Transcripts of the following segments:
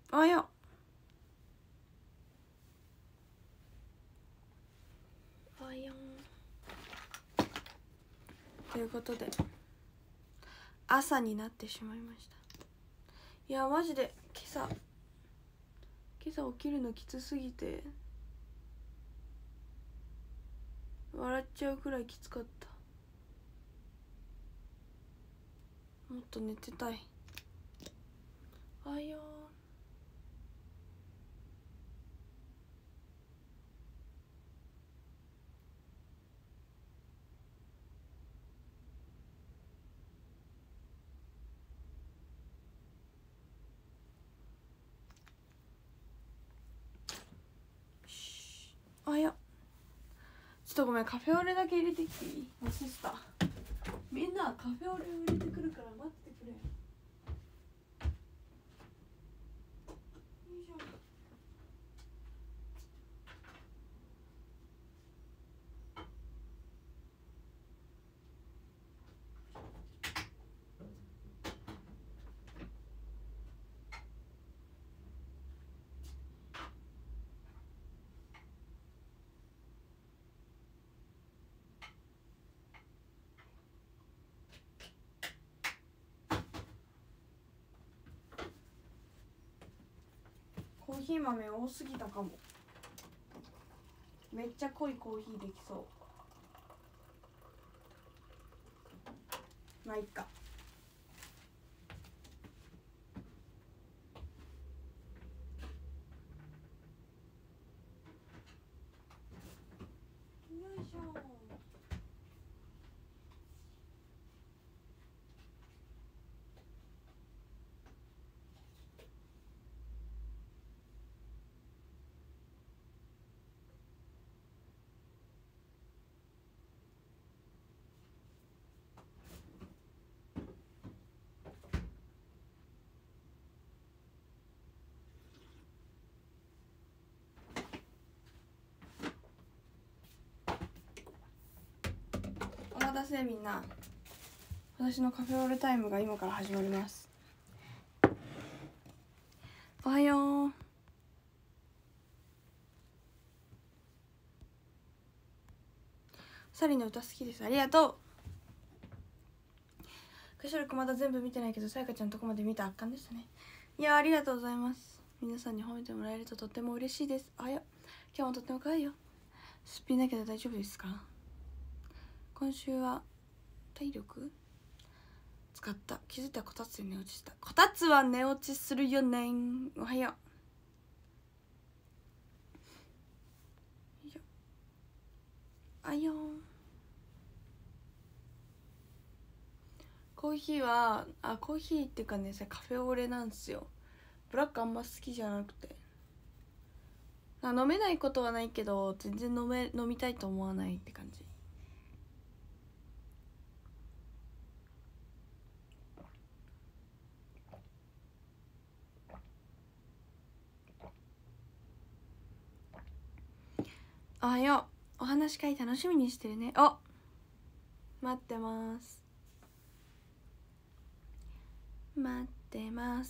あやあやんということで朝になってしまいました。いやマジで今朝起きるのきつすぎて笑っちゃうくらいきつかった。もっと寝てたい。あやーあやちょっとごめん、カフェオレだけ入れてきていい？忘れてた。みんなカフェオレを入れてくるから待ってくれ。よいしょ。コーヒー豆多すぎたかも。めっちゃ濃いコーヒーできそう。まあいっか。よいしょ。お待たせみんな。私のカフェオレタイムが今から始まります。おはよう。サリの歌好きです。ありがとう。歌唱力まだ全部見てないけどさやかちゃんのとこまで見たらあかんですね。いやありがとうございます。皆さんに褒めてもらえるととっても嬉しいです。あや今日もとっても可愛いよ。すっぴんだけど大丈夫ですか？今週は体力使った。気づいたらこたつで寝落ちした。こたつは寝落ちするよね。おはよう。よいしょ。あよー。コーヒーはコーヒーっていうかねカフェオレなんですよ。ブラックあんま好きじゃなくて、飲めないことはないけど全然飲みたいと思わないって感じ。おはよう。お話し会楽しみにしてるね。お待ってます。待ってます。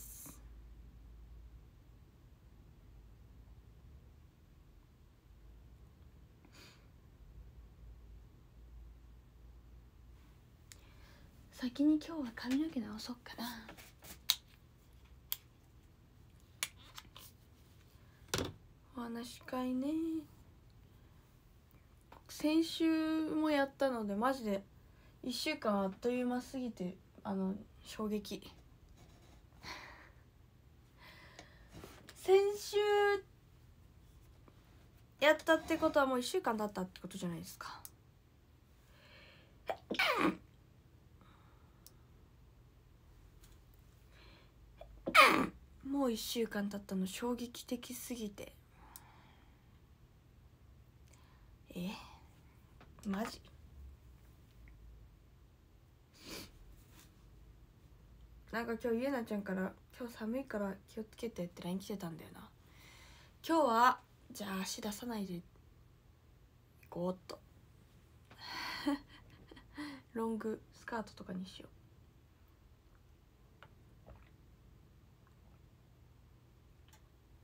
先に今日は髪の毛直そうかな。お話し会ね、先週もやったのでマジで1週間あっという間すぎて衝撃。先週やったってことはもう1週間経ったってことじゃないですか。もう1週間経ったの衝撃的すぎて。マジなんか今日ゆうなちゃんから今日寒いから気をつけてって LINE 来てたんだよな。今日はじゃあ足出さないでいこうっとロングスカートとかにしよ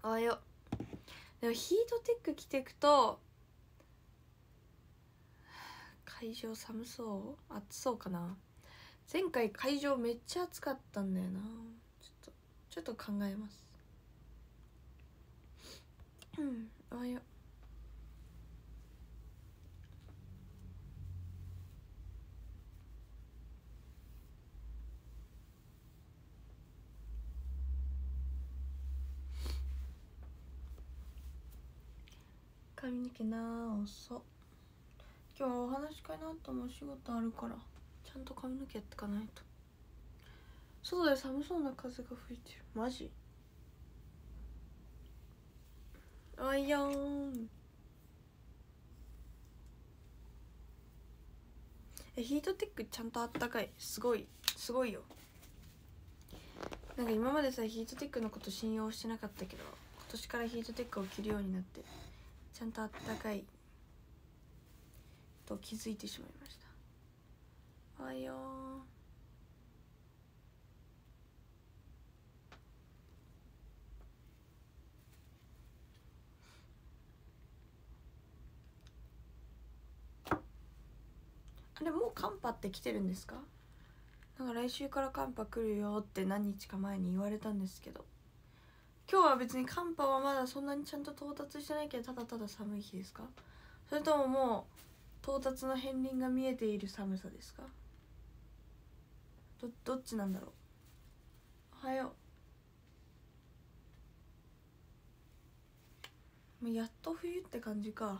おはよう。でもヒートテック着てくと会場寒そう、暑そうかな。前回会場めっちゃ暑かったんだよな。ちょっと考えます。おはよう。髪の毛直そう。今日はお話し会の後もお仕事あるからちゃんと髪の毛やってかないと。外で寒そうな風が吹いてる。マジあいやん。ヒートテックちゃんとあったかい。すごいよ。なんか今までさヒートテックのこと信用してなかったけど、今年からヒートテックを着るようになってちゃんとあったかいと気づいてしまいました。おはよう。あれもう寒波って来てるんですか？なんか来週から寒波来るよって何日か前に言われたんですけど、今日は別に寒波はまだそんなにちゃんと到達してないけど、ただただ寒い日ですか？それとももう到達の片鱗が見えている寒さですか？どっちなんだろう。おはよう。やっと冬って感じか。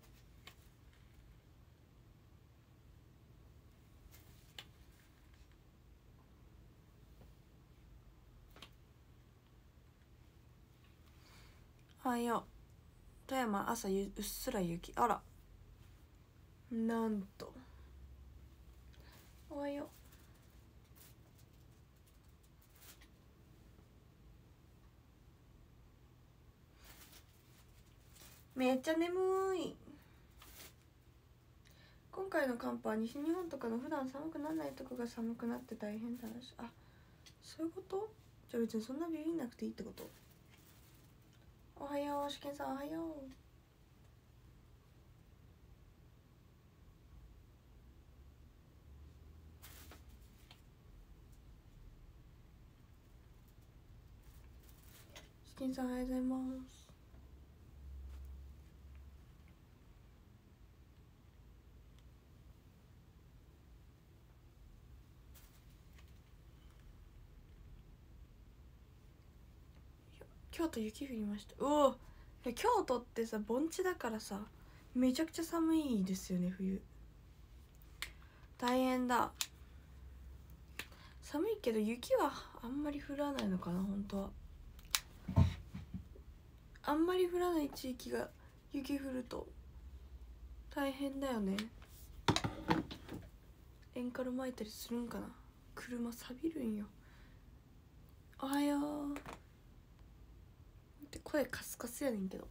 おはよう。富山朝うっすら雪。あら、なんと。おはよう。めっちゃ眠い。今回の寒波は西日本とかの普段寒くならないとこが寒くなって大変だし。あ、そういうこと？じゃあ別にそんなビビんなくていいってこと？おはよう、しけんさんおはよう。しけんさんおはようございます。京都雪降りました。うお、京都ってさ盆地だからさめちゃくちゃ寒いですよね冬。大変だ。寒いけど雪はあんまり降らないのかな。本当はあんまり降らない地域が雪降ると大変だよね。エンカル巻いたりするんかな。車錆びるんよ。おはようって声カスカスやねんけど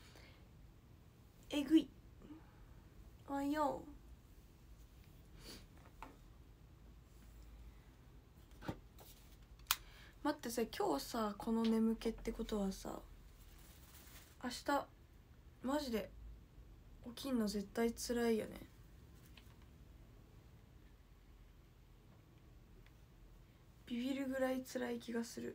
えぐい。おはよう。待ってさ、今日さこの眠気ってことはさ、明日マジで起きんの絶対辛いよね。ビビるぐらい辛い気がする。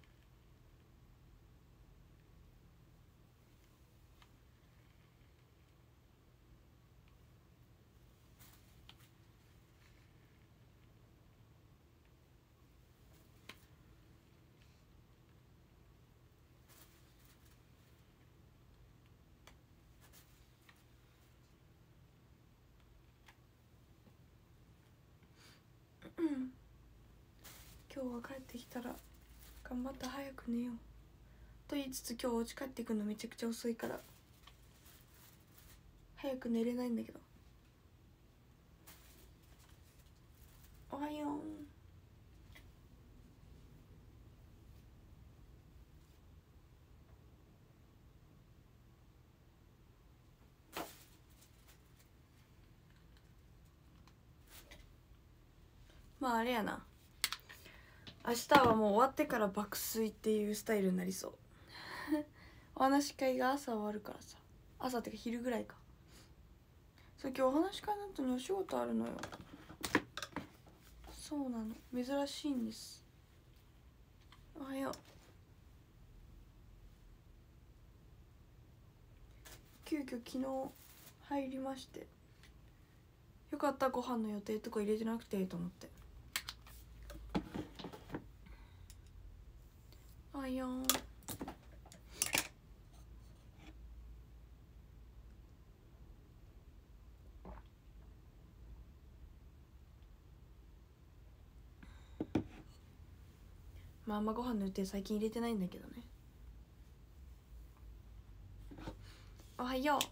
今日は帰ってきたら頑張って早く寝ようと言いつつ、今日お家帰ってくるのめちゃくちゃ遅いから早く寝れないんだけど。おはよう。まああれやな、明日はもう終わってから爆睡っていうスタイルになりそうお話し会が朝終わるからさ、朝ってか昼ぐらいか。そう、今日お話し会の後にお仕事あるのよ。そうなの、珍しいんです。おはよう。急遽昨日入りまして、よかった、ご飯の予定とか入れてなくてと思って。おはよう。まああんまご飯の予定最近入れてないんだけどね。おはよう。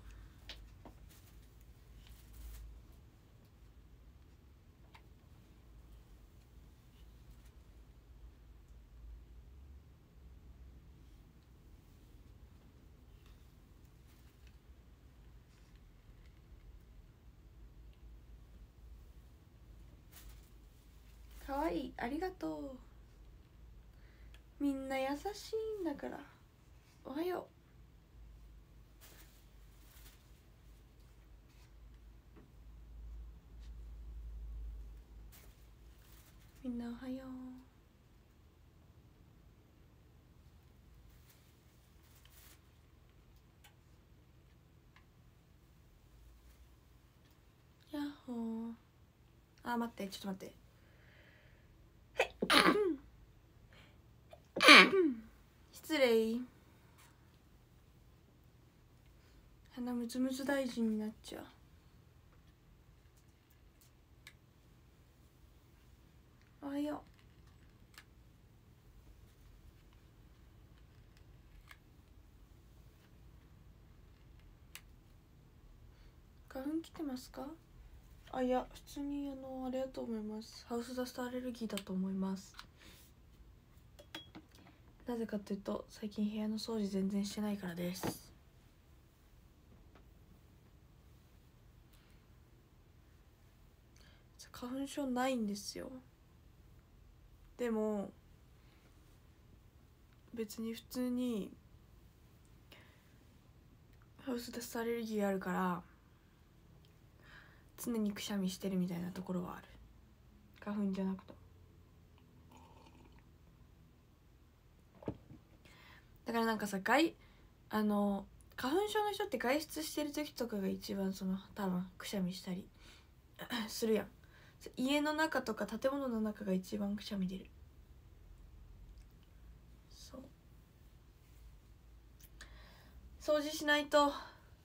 かわいい、ありがとう。みんな優しいんだから。おはよう。みんなおはよう。やっほー。あ、待って、ちょっと待って。失礼。鼻ムズムズ大臣になっちゃう。おはよう。花粉来てますか？あ、いや、普通にあれだと思います。ハウスダストアレルギーだと思います。なぜかというと、最近部屋の掃除全然してないからです。花粉症ないんですよ。でも別に普通にハウスダストアレルギーあるから常にくしゃみしてるみたいなところはある。花粉じゃなくて。だからなんかさ、花粉症の人って外出してる時とかが一番多分くしゃみしたりするやん。家の中とか建物の中が一番くしゃみ出る。そう、掃除しないと。ちょ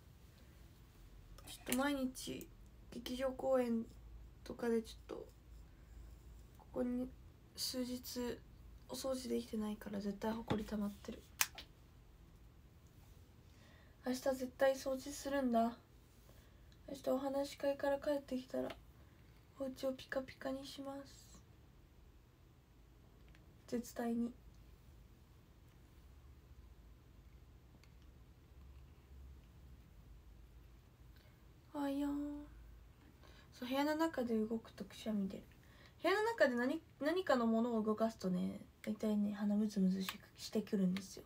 っと毎日劇場公演とかでちょっとここに数日お掃除できてないから絶対ほこり溜まってる。明日絶対掃除するんだ。明日お話し会から帰ってきたらお家をピカピカにします。絶対に。おはよう。そう、部屋の中で動くとくしゃみ出る。部屋の中で何かのものを動かすとね、大体ね、鼻ムズムズしてくるんですよ。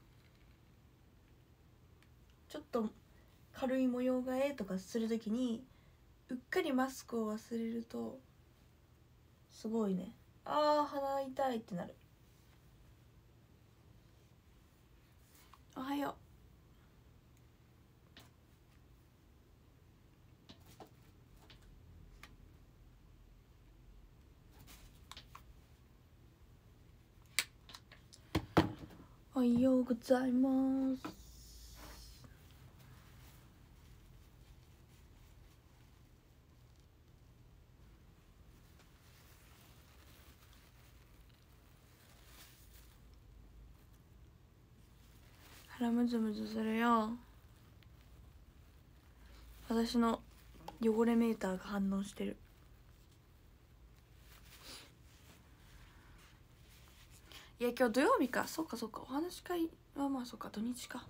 ちょっと軽い模様替えとかするときにうっかりマスクを忘れるとすごいね、あー鼻痛いってなる。おはよう。おはようございます。鼻ムズムズするよ。私の汚れメーターが反応してる。いや今日土曜日か。そうかそうか、お話し会はまあそうか、土日か。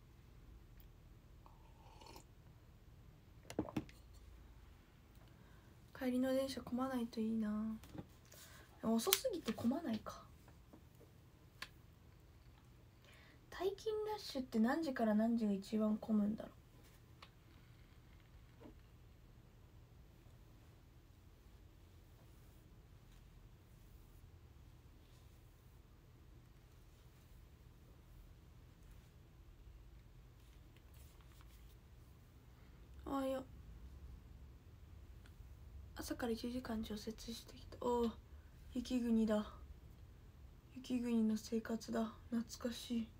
帰りの電車混まないといいな。でも遅すぎて混まないか。退勤ラッシュって何時から何時が一番混むんだろう。あ、いや朝から1時間除雪してきた。おお、雪国だ。雪国の生活だ。懐かしい。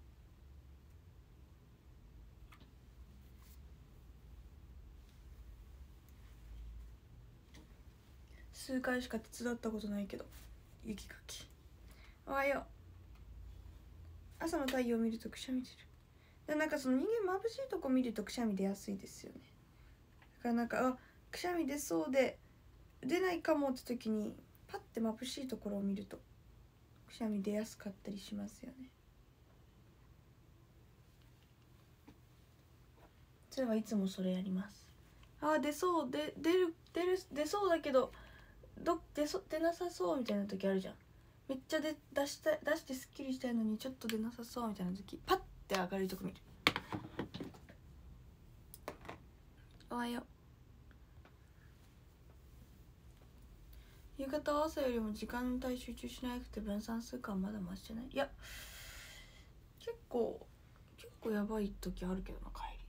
数回しか手伝ったことないけど。雪かき。おはよう。朝の太陽を見るとくしゃみ出る。でなんかその人間眩しいとこ見るとくしゃみ出やすいですよね。だからなんかくしゃみ出そうで出ないかもって時にパッて眩しいところを見るとくしゃみ出やすかったりしますよね。そういえばいつもそれやります。出そう出そうだけど出なさそうみたいな時あるじゃん。めっちゃ出してすっきりしたいのにちょっと出なさそうみたいな時パッて明るいとこ見る。おはよう。夕方は朝よりも時間帯集中しなくて分散するかはまだマシじゃない。いや結構やばい時あるけどな。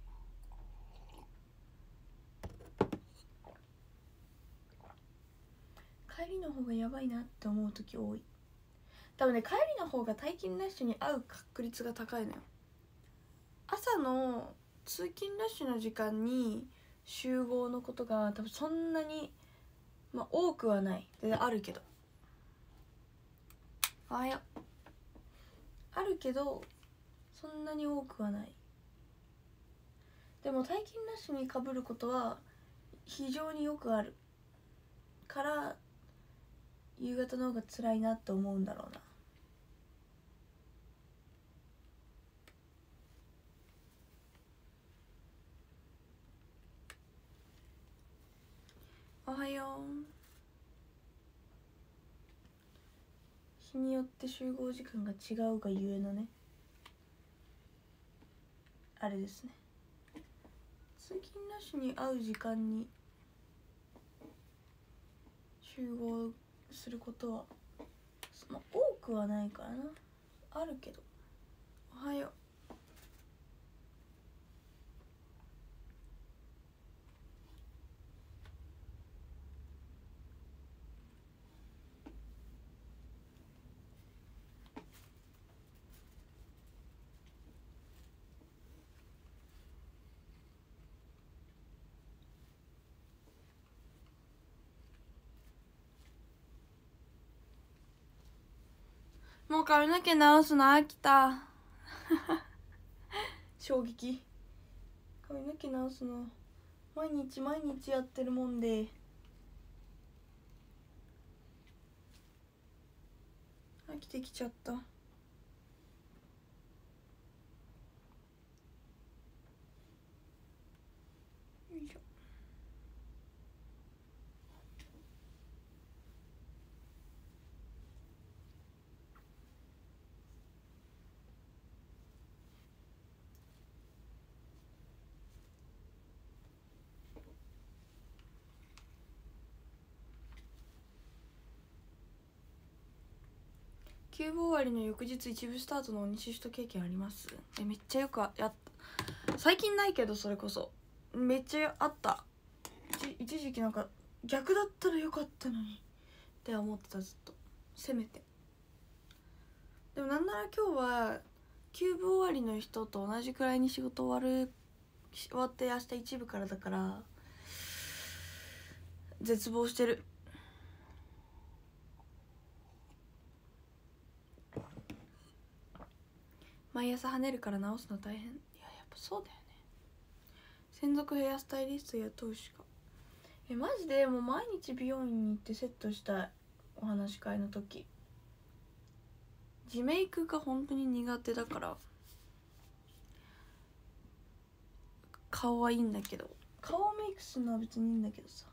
帰りの方がやばいなって思う時多い。多分ね、帰りの方が退勤ラッシュに合う確率が高いのよ。朝の通勤ラッシュの時間に集合のことが多分そんなに多くはない。であるけどあるけどそんなに多くはない。でも退勤ラッシュにかぶることは非常によくあるから夕方の方が辛いなって思うんだろうな。おはよう。日によって集合時間が違うがゆえのねあれですね。通勤ラッシュに合う時間に集合することは多くはないからな。あるけど。おはよう。もう髪の毛直すの飽きた衝撃。髪の毛直すの毎日やってるもんで飽きてきちゃった。よいしょ。キューブ終わりの翌日一部スタートの鬼シフト経験あります？めっちゃよくやった。最近ないけどそれこそめっちゃあった。一時期なんか逆だったらよかったのにって思ってた。ずっとせめて。でもなんなら今日はキューブ終わりの人と同じくらいに仕事終わって明日一部からだから絶望してる。毎朝跳ねるから直すの大変。いややっぱそうだよね。専属ヘアスタイリスト雇うしか。マジでもう毎日美容院に行ってセットしたい。お話し会の時自メイクが本当に苦手だから顔はいいんだけど顔メイクするのは別にいいんだけどさ。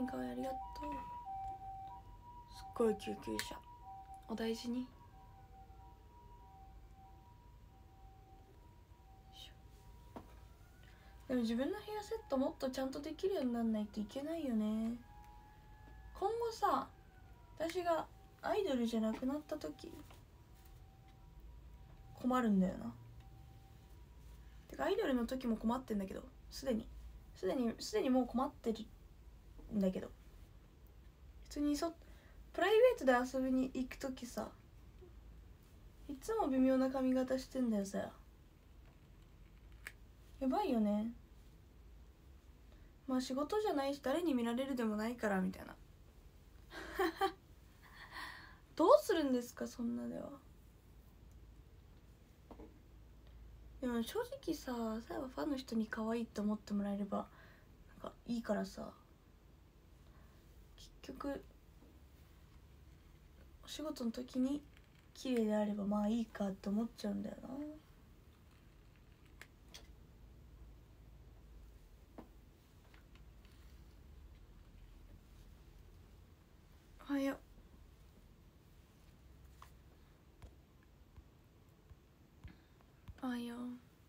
ンかわいい、ありがとう。すっごい救急車、お大事に。でも自分のヘアセットもっとちゃんとできるようにならないといけないよね。今後さ、私がアイドルじゃなくなった時困るんだよな。てかアイドルの時も困ってんだけど、すでにもう困ってるんだけど、普通にプライベートで遊びに行く時さ、いつも微妙な髪型してんだよさ。やばいよね。まあ仕事じゃないし誰に見られるでもないからみたいなどうするんですかそんなでは。でも正直さ、最後ファンの人に可愛いって思ってもらえればなんかいいからさ、結局お仕事の時に綺麗であればまあいいかって思っちゃうんだよな。おはよう。おはよう。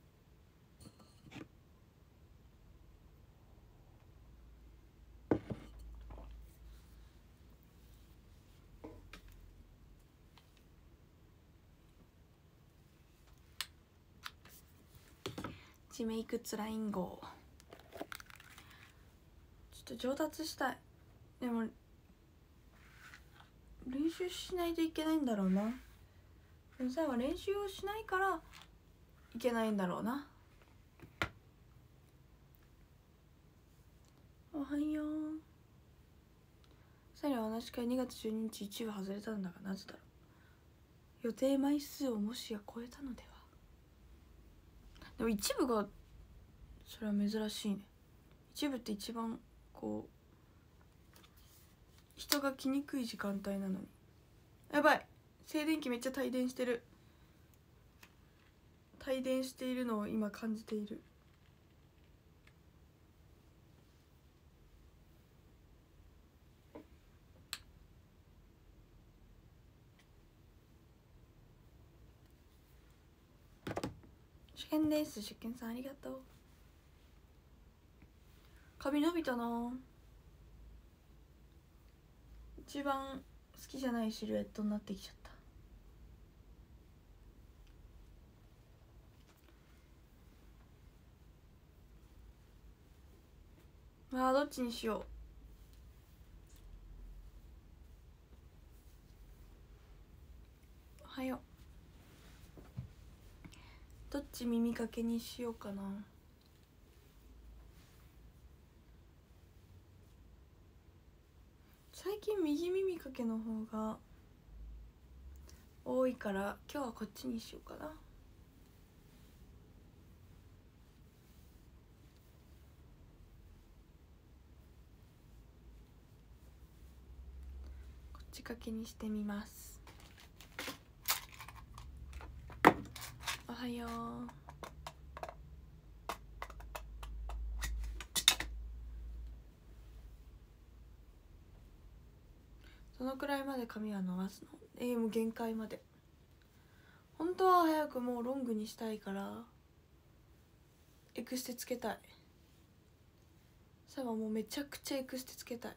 チメイクツライン号ちょっと上達したい。でも練習しないといけないんだろうな。でも最後は練習をしないからいけないんだろうな。おはよう。さらには同じ回2月12日一部外れたんだがなぜだろう。予定枚数をもしや超えたのでは。でも一部がそれは珍しいね。一部って一番こう人が来にくい時間帯なのに。やばい、静電気めっちゃ帯電してる。帯電しているのを今感じている。出見です。出見さんありがとう。髪伸びたな。一番好きじゃないシルエットになってきちゃった。どっちにしよう。おはよう。どっち耳かけにしようかな。最近右耳かけの方が多いから今日はこっちにしようかな。こっちかけにしてみます。おはよう。そのくらいまで髪は伸ばすの？もう限界まで。本当は早くもうロングにしたいからエクステつけたい。最後はもうめちゃくちゃエクステつけたい。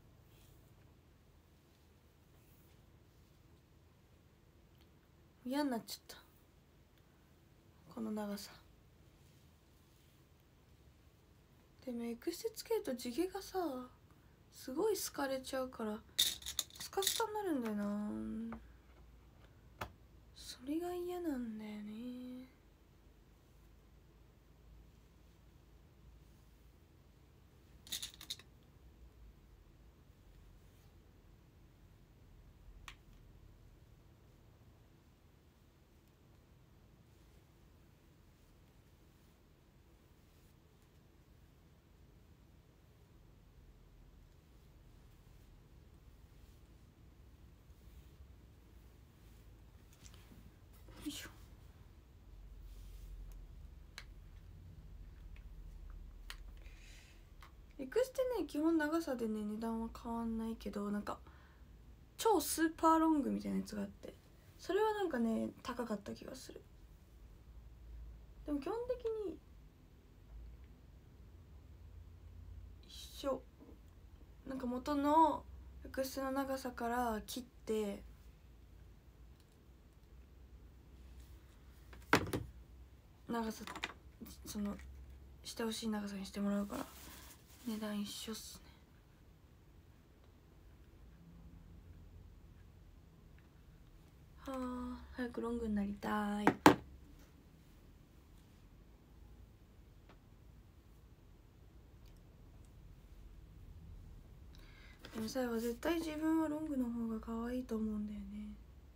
嫌になっちゃったこの長さ。でもエクステつけると地毛がさすごいすかれちゃうからスカスカになるんだよな。それが嫌なんだよね。よいしょ。 エクステね基本長さでね値段は変わんないけど、なんか超スーパーロングみたいなやつがあって、それはなんかね高かった気がする。でも基本的に一緒。なんか元のエクステの長さから切って長さそのしてほしい長さにしてもらうから値段一緒っすね。はあ、早くロングになりたい。でもさやは絶対自分はロングの方が可愛いと思うんだよね。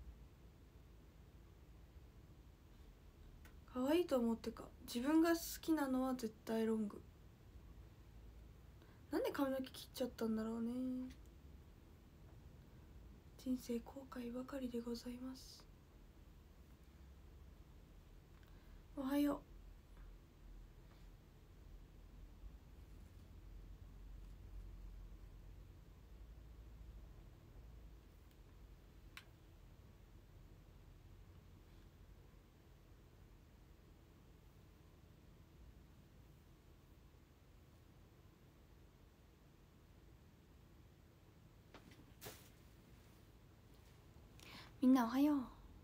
可愛いと思ってか自分が好きなのは絶対ロング。なんで髪の毛切っちゃったんだろうね。人生後悔ばかりでございます。おはよう。みんなおはよう。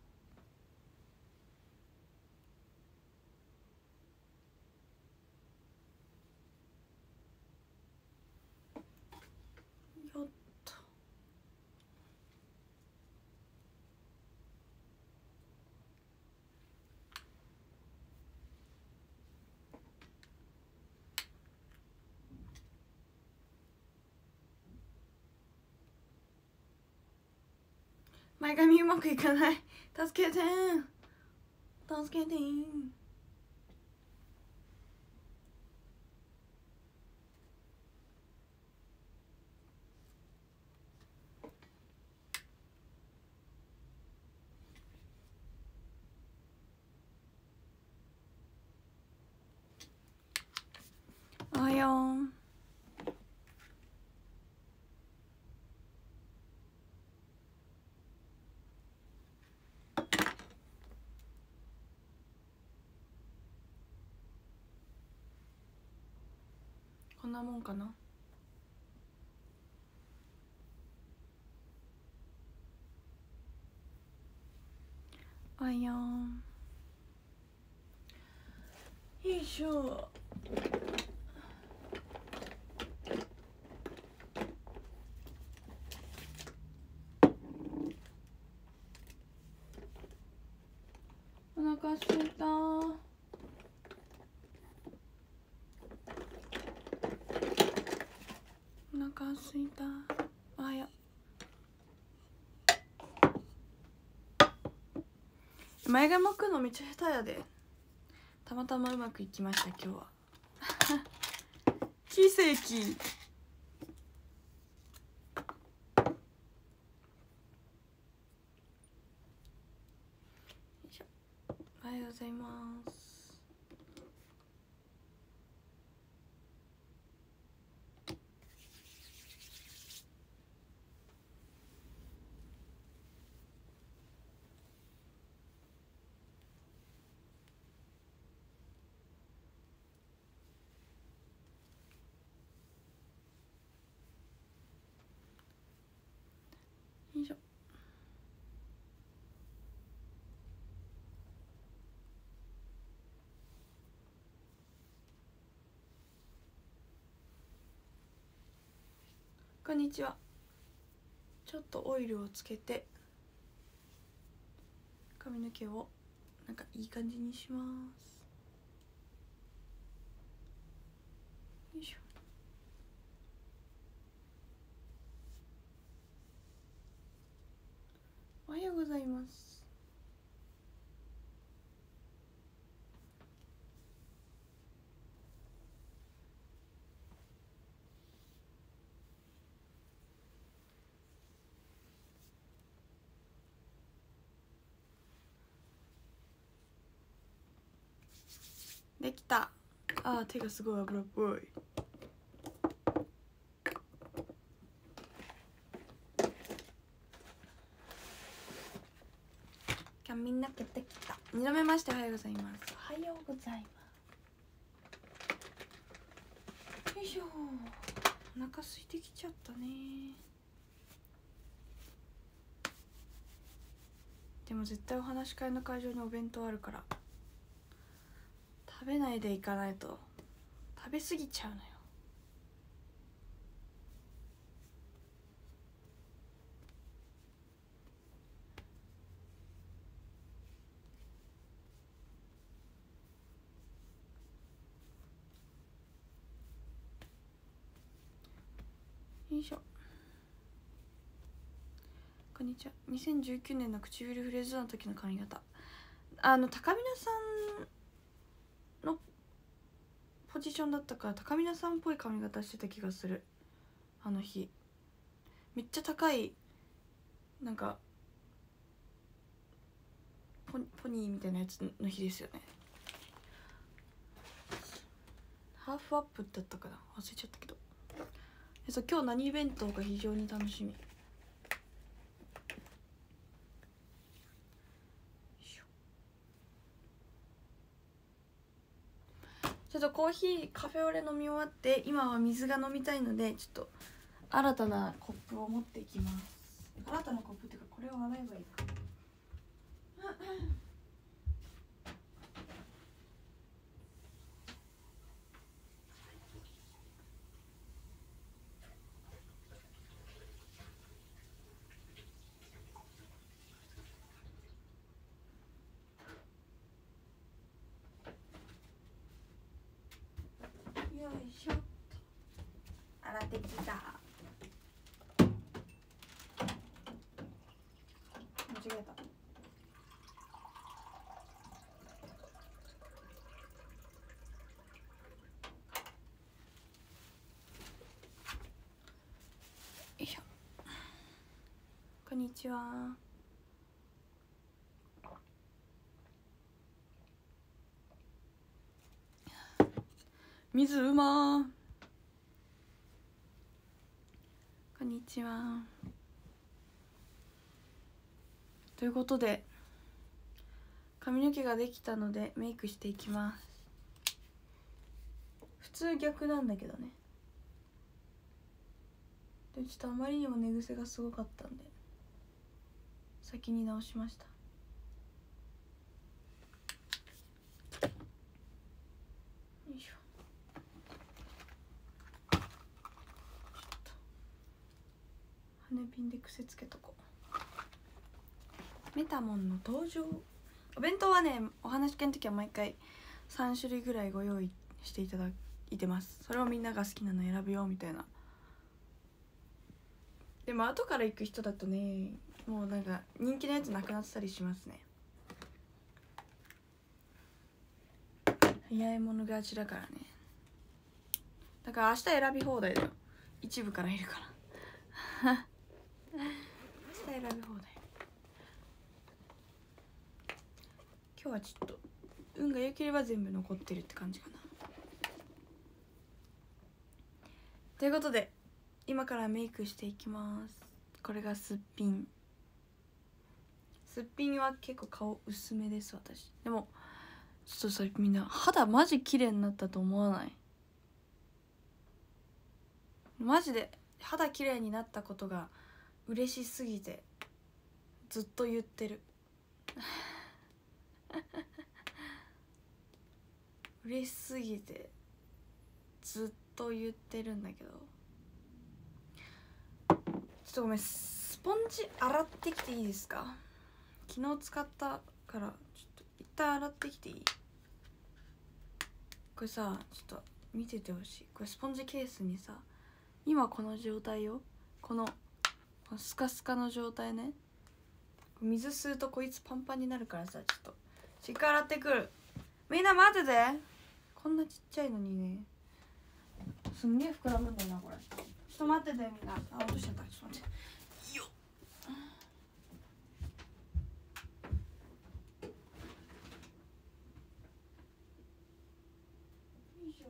よっと。前髪うまくいかない。助けてー。助けてー。おはよう。こんなもんかな。おはよう。よいしょ。お腹すいたー。お腹すいた。おはよう。前髪巻くのめっちゃ下手やで。たまたまうまくいきました今日は。奇跡。よいしょ。おはようございます。よいしょ。こんにちは。ちょっとオイルをつけて髪の毛をなんかいい感じにします。よいしょ。おはようございます。できた。あー、手がすごい油っぽい。 髪の毛できた。2度目ましておはようございます。おはようございます。よいしょ。お腹空いてきちゃったね。でも絶対お話し会の会場にお弁当あるから食べないでいかないと食べ過ぎちゃうのよ。よいしょ。こんにちは。2019年の唇フレーズの時の髪型、高見菜さんのポジションだったから高見菜さんっぽい髪型してた気がする。あの日めっちゃ高いなんかポニーみたいなやつの日ですよね。ハーフアップだったかな、忘れちゃったけど。今日何イベントが非常に楽しみ。ちょっとコーヒーカフェオレ飲み終わって今は水が飲みたいのでちょっと新たなコップを持っていきます。新たなコップっていうかこれを洗えばいいか。よいしょ。洗ってきた。間違えた。よいしょ。こんにちは。水うまー。こんにちは。ということで髪の毛ができたのでメイクしていきます。普通逆なんだけどね。でちょっとあまりにも寝癖がすごかったんで先に直しました。よいしょ。ちょっと羽ピンで癖つけとこう。メタモンの登場。お弁当はねお話し会の時は毎回3種類ぐらいご用意していただいてます。それをみんなが好きなの選ぶよみたいな。でも後から行く人だとねもうなんか人気のやつなくなってたりしますね。早い者勝ちだからね。だから明日選び放題だよ。一部からいるから明日選び放題。今日はちょっと運が良ければ全部残ってるって感じかな。ということで今からメイクしていきます。これがすっぴん。すっぴんは結構顔薄めです。私でもちょっとそれみんな肌マジ綺麗になったと思わない？マジで肌綺麗になったことが嬉しすぎてずっと言ってる嬉しすぎてずっと言ってるんだけど、ちょっとごめん、スポンジ洗ってきていいですか？昨日使ったからちょっと一旦洗ってきていい？これさちょっと見ててほしい。これスポンジケースにさ今この状態よ。このスカスカの状態ね。水吸うとこいつパンパンになるからさ、ちょっとしっかり洗ってくる。みんな待ってて。こんなちっちゃいのにねすんげえ膨らむんだよなこれ。ちょっと待っててみんな。あ、落としちゃった。ちょっと待ってよっ。よいしょ。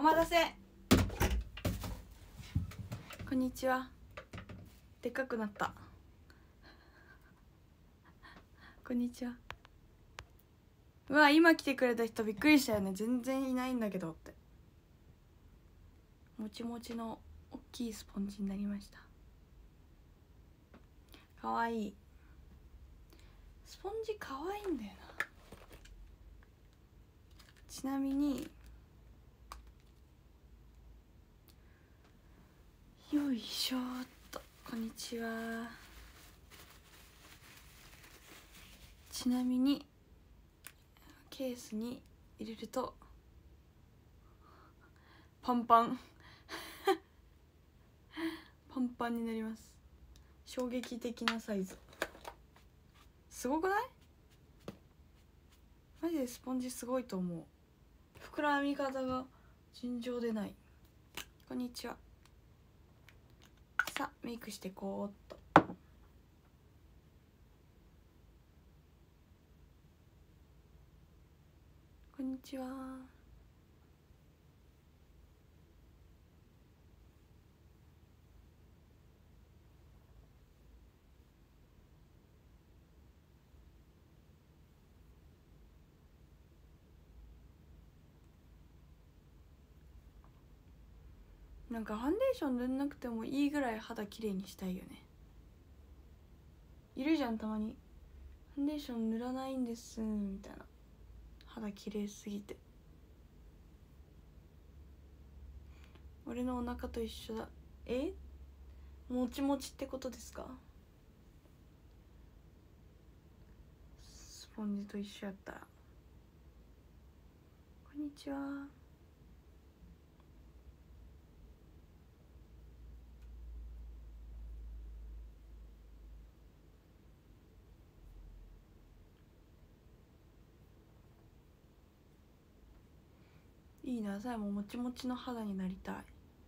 待たせ。こんにちは。でっかくなった。こんにちは。うわ、今来てくれた人びっくりしたよね。全然いないんだけどって。もちもちの大きいスポンジになりました。かわいい。スポンジかわいいんだよな。ちなみによいしょーっと、こんにちは。ちなみにケースに入れるとパンパンパンパンになります。衝撃的なサイズ。すごくない？マジでスポンジすごいと思う。膨らみ方が尋常でない。こんにちは。さあメイクしてこうっと。こんにちは。なんかファンデーション塗んなくてもいいぐらい肌きれいにしたいよね。いるじゃん、たまにファンデーション塗らないんですみたいな。肌きれいすぎて。俺のお腹と一緒だ。え？もちもちってことですか？スポンジと一緒やったら。こんにちは。いいな、さえももちもちの肌になりたい。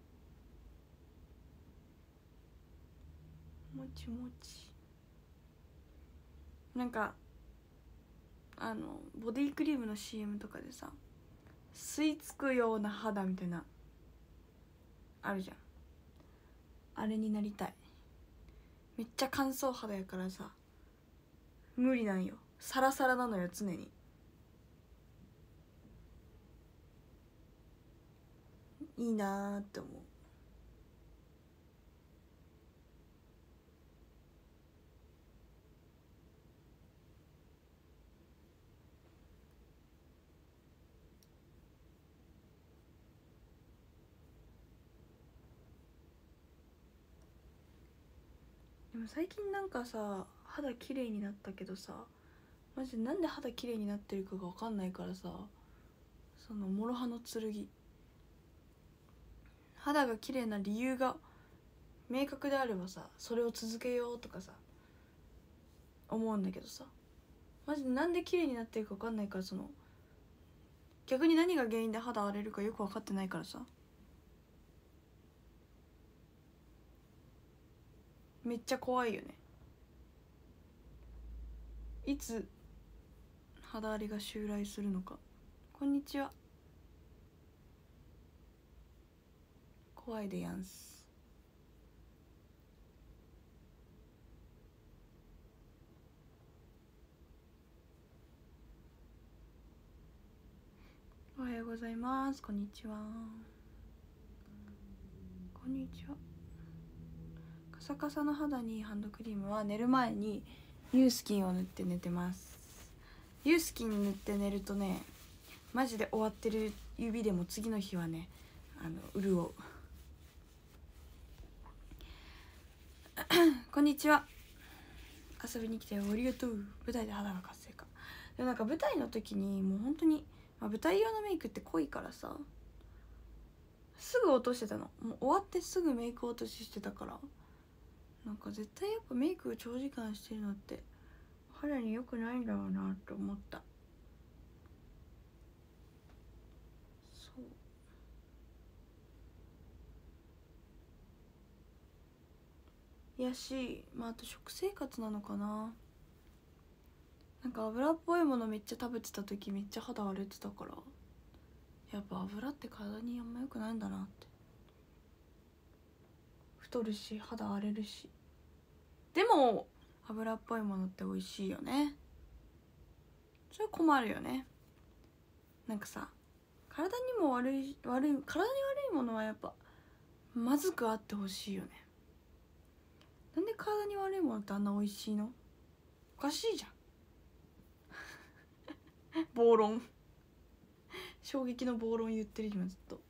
もちもち。なんかボディクリームの CM とかでさ、吸い付くような肌みたいなあるじゃん。あれになりたい。めっちゃ乾燥肌やからさ無理なんよ。サラサラなのよ常に。いいなーって思う。でも最近なんかさ肌綺麗になったけどさ、マジでなんで肌綺麗になってるかが分かんないからさ、その諸刃の剣。肌が綺麗な理由が明確であればさ、それを続けようとかさ思うんだけどさ、マジでなんで綺麗になってるか分かんないから、その逆に何が原因で肌荒れるかよく分かってないからさ、めっちゃ怖いよね。いつ肌荒れが襲来するのか。こんにちは。怖いでやんす。おはようございます。こんにちは。こんにちは。カサカサの肌にハンドクリームは寝る前にユースキンを塗って寝てます。ユースキン塗って寝るとね、マジで終わってる指でも次の日はね潤うこんにちは。遊びに来てありがとう。舞台で肌が活性化。でもなんか舞台の時にもう本当に、舞台用のメイクって濃いからさ、すぐ落としてたの。もう終わってすぐメイク落とししてたから、なんか絶対やっぱメイク長時間してるのって肌に良くないんだろうなって思った。そうやし、あと食生活なのかな。なんか油っぽいものめっちゃ食べてた時めっちゃ肌荒れてたから、 やっぱ油って体にあんま良くないんだなって。太るし肌荒れるし、でも油っぽいものって美味しいよね。それ困るよね。なんかさ、体に悪いものはやっぱまずくあってほしいよね。なんで体に悪いものってあんな美味しいの？おかしいじゃん暴論衝撃の暴論言ってる今ずっと。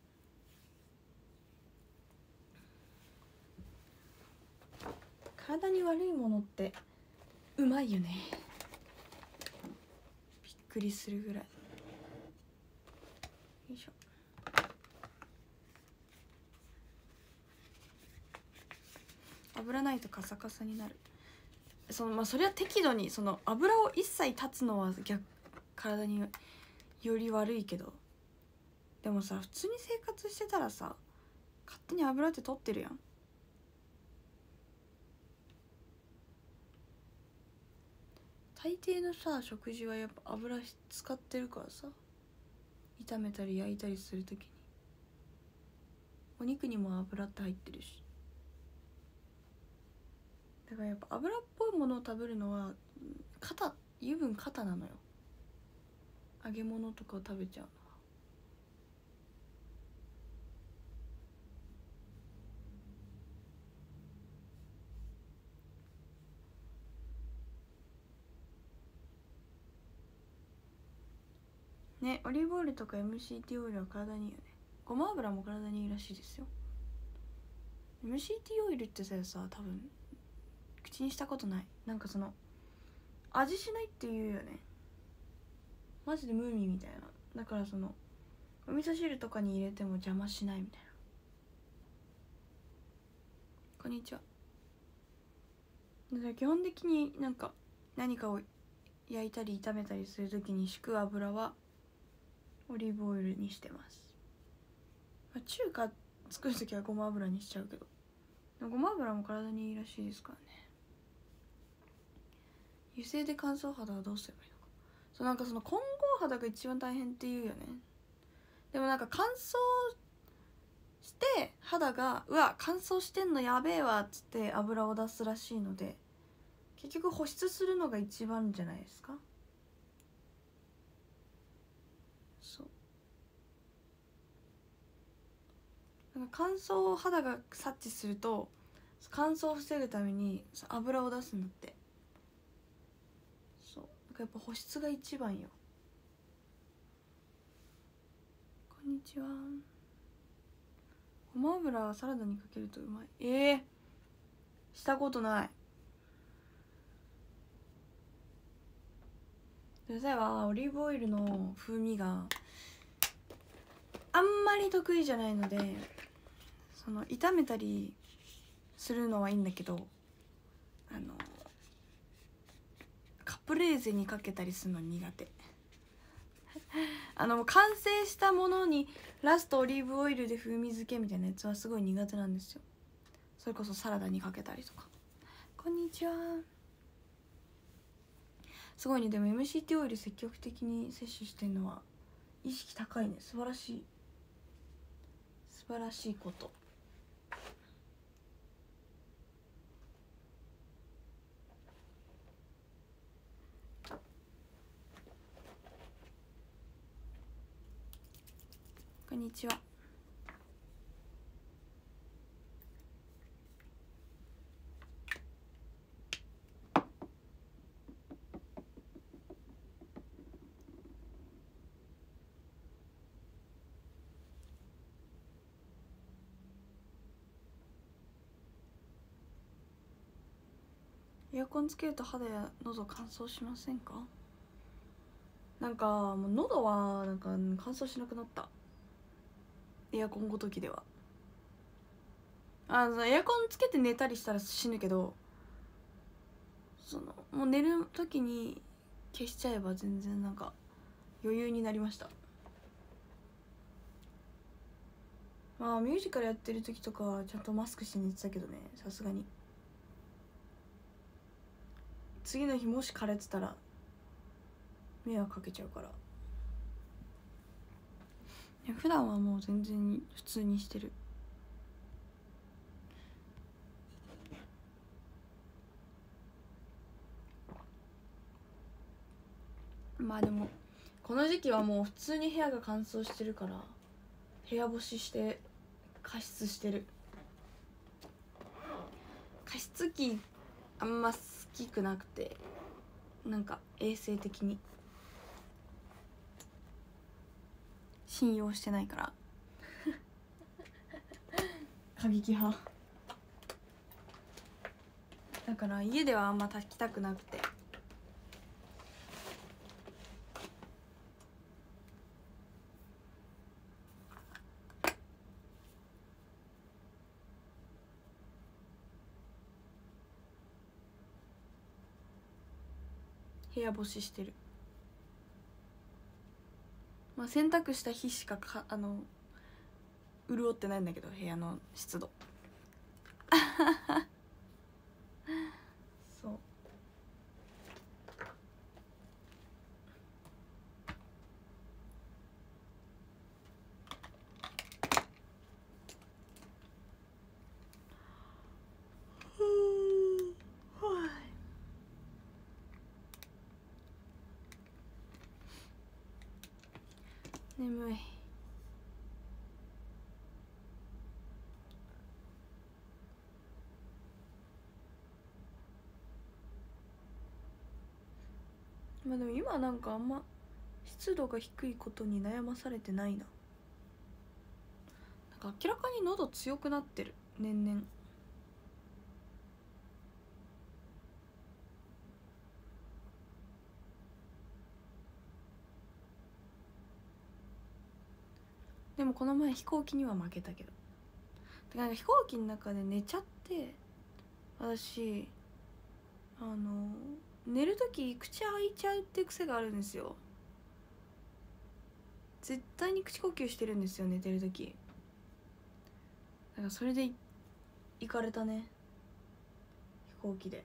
体に悪いものってうまいよね。びっくりするぐらい。よいしょ。油ないとカサカサになる。それは適度に油を一切断つのは体により悪いけど、でもさ普通に生活してたらさ勝手に油って取ってるやん。大抵のさ食事はやっぱ油使ってるからさ、炒めたり焼いたりするときにお肉にも油って入ってるし、だからやっぱ油っぽいものを食べるのは油分肩なのよ。揚げ物とかを食べちゃうのは。ね、オリーブオイルとか MCT オイルは体にいいよね。ごま油も体にいいらしいですよ。 MCT オイルってさ多分口にしたことない。なんか味しないって言うよね。マジでムーミンみたいな。だからお味噌汁とかに入れても邪魔しないみたいな。こんにちは。だから基本的になんか何かを焼いたり炒めたりするときに敷く油はオリーブオイルにしてます。中華作るときはごま油にしちゃうけど、ごま油も体にいいらしいですからね。油性で乾燥肌はどうすればいいのか。混合肌が一番大変っていうよね。でもなんか乾燥して肌がうわ乾燥してんのやべえわっつって油を出すらしいので、結局保湿するのが一番じゃないですか。そう、なんか乾燥肌が察知すると乾燥を防ぐために油を出すんだって。そうだからやっぱ保湿が一番よ。こんにちは。ごま油はサラダにかけるとうまい。したことない。例えばオリーブオイルの風味があんまり得意じゃないので、炒めたりするのはいいんだけど、カプレーゼにかけたりするの苦手。完成したものにラストオリーブオイルで風味付けみたいなやつはすごい苦手なんですよ。それこそサラダにかけたりとか。こんにちは。すごいね。でも MCT オイル積極的に摂取してるのは意識高いね。素晴らしいこと。こんにちは。エアコンつけると肌や喉乾燥しませんか？なんかもう喉はなんか乾燥しなくなった。エアコンごときでは。エアコンつけて寝たりしたら死ぬけど、もう寝る時に消しちゃえば全然なんか余裕になりました。ミュージカルやってる時とかはちゃんとマスクして寝てたけどね、さすがに。次の日もし枯れてたら迷惑かけちゃうから。 普段はもう全然普通にしてる。まあでもこの時期はもう普通に部屋が乾燥してるから部屋干しして加湿してる。加湿器あんま好きくなくて、なんか衛生的に信用してないから過激派だから家ではあんま炊きたくなくて。部屋干ししてる。まあ洗濯した日しか潤ってないんだけど、部屋の湿度そう。眠い。まあでも今なんかあんま湿度が低いことに悩まされてないな。なんか明らかに喉強くなってる年々。でもこの前飛行機には負けたけど、なんか飛行機の中で寝ちゃって、私寝る時口開いちゃうって癖があるんですよ。絶対に口呼吸してるんですよ寝てる時。だからそれで行かれたね、飛行機で。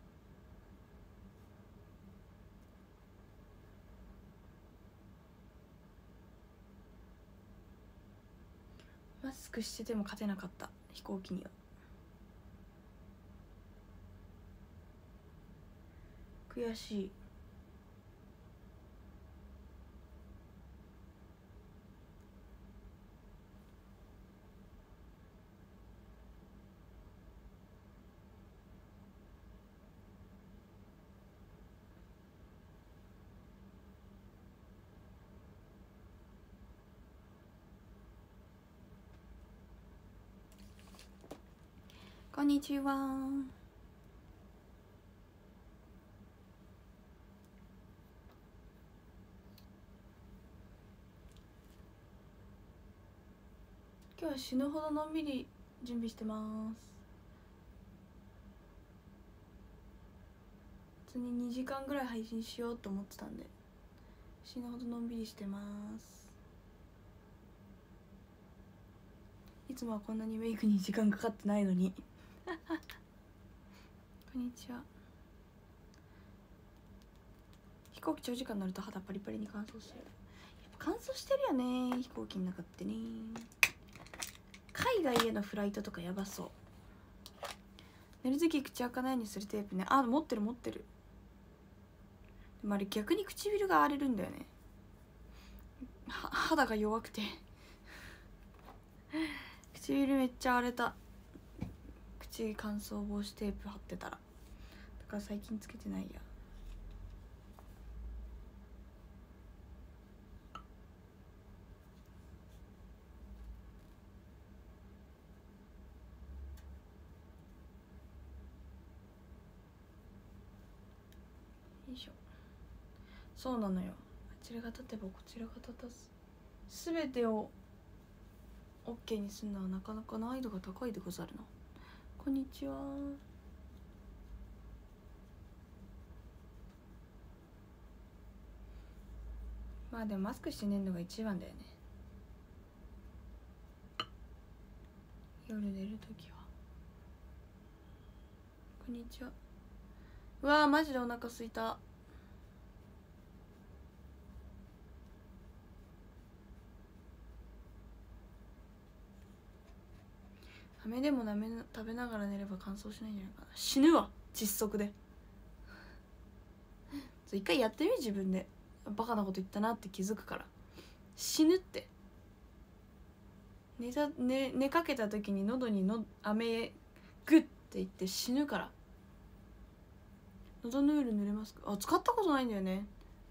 マスクしてても勝てなかった飛行機には。悔しい。こんにちは。今日は死ぬほどのんびり準備してます。普通に2時間ぐらい配信しようと思ってたんで死ぬほどのんびりしてます。いつもはこんなにメイクに時間かかってないのにこんにちは。飛行機長時間乗ると肌パリパリに乾燥してる。やっぱ乾燥してるよね飛行機の中ってね。海外へのフライトとかやばそう。寝る時口開かないようにするテープね。あ、持ってる。でもあれ逆に唇が荒れるんだよね。肌が弱くて唇めっちゃ荒れた。口乾燥防止テープ貼ってたら。だから最近つけてないや。よいしょ。そうなのよ。あちらが立てばこちらが立たず、全てを OK にするのはなかなか難易度が高いでござるな。こんにちは。まあでもマスクして寝るのが一番だよね、夜寝るときは。こんにちは。うわーマジでお腹すいた。 飴でも食べながら寝れば乾燥しないんじゃないかな。死ぬわ窒息で。一回やってみ、自分で。バカなこと言ったなって気づくから。死ぬって。寝かけた時に喉に飴グッていって死ぬから。喉ヌール濡れますか？使ったことないんだよね。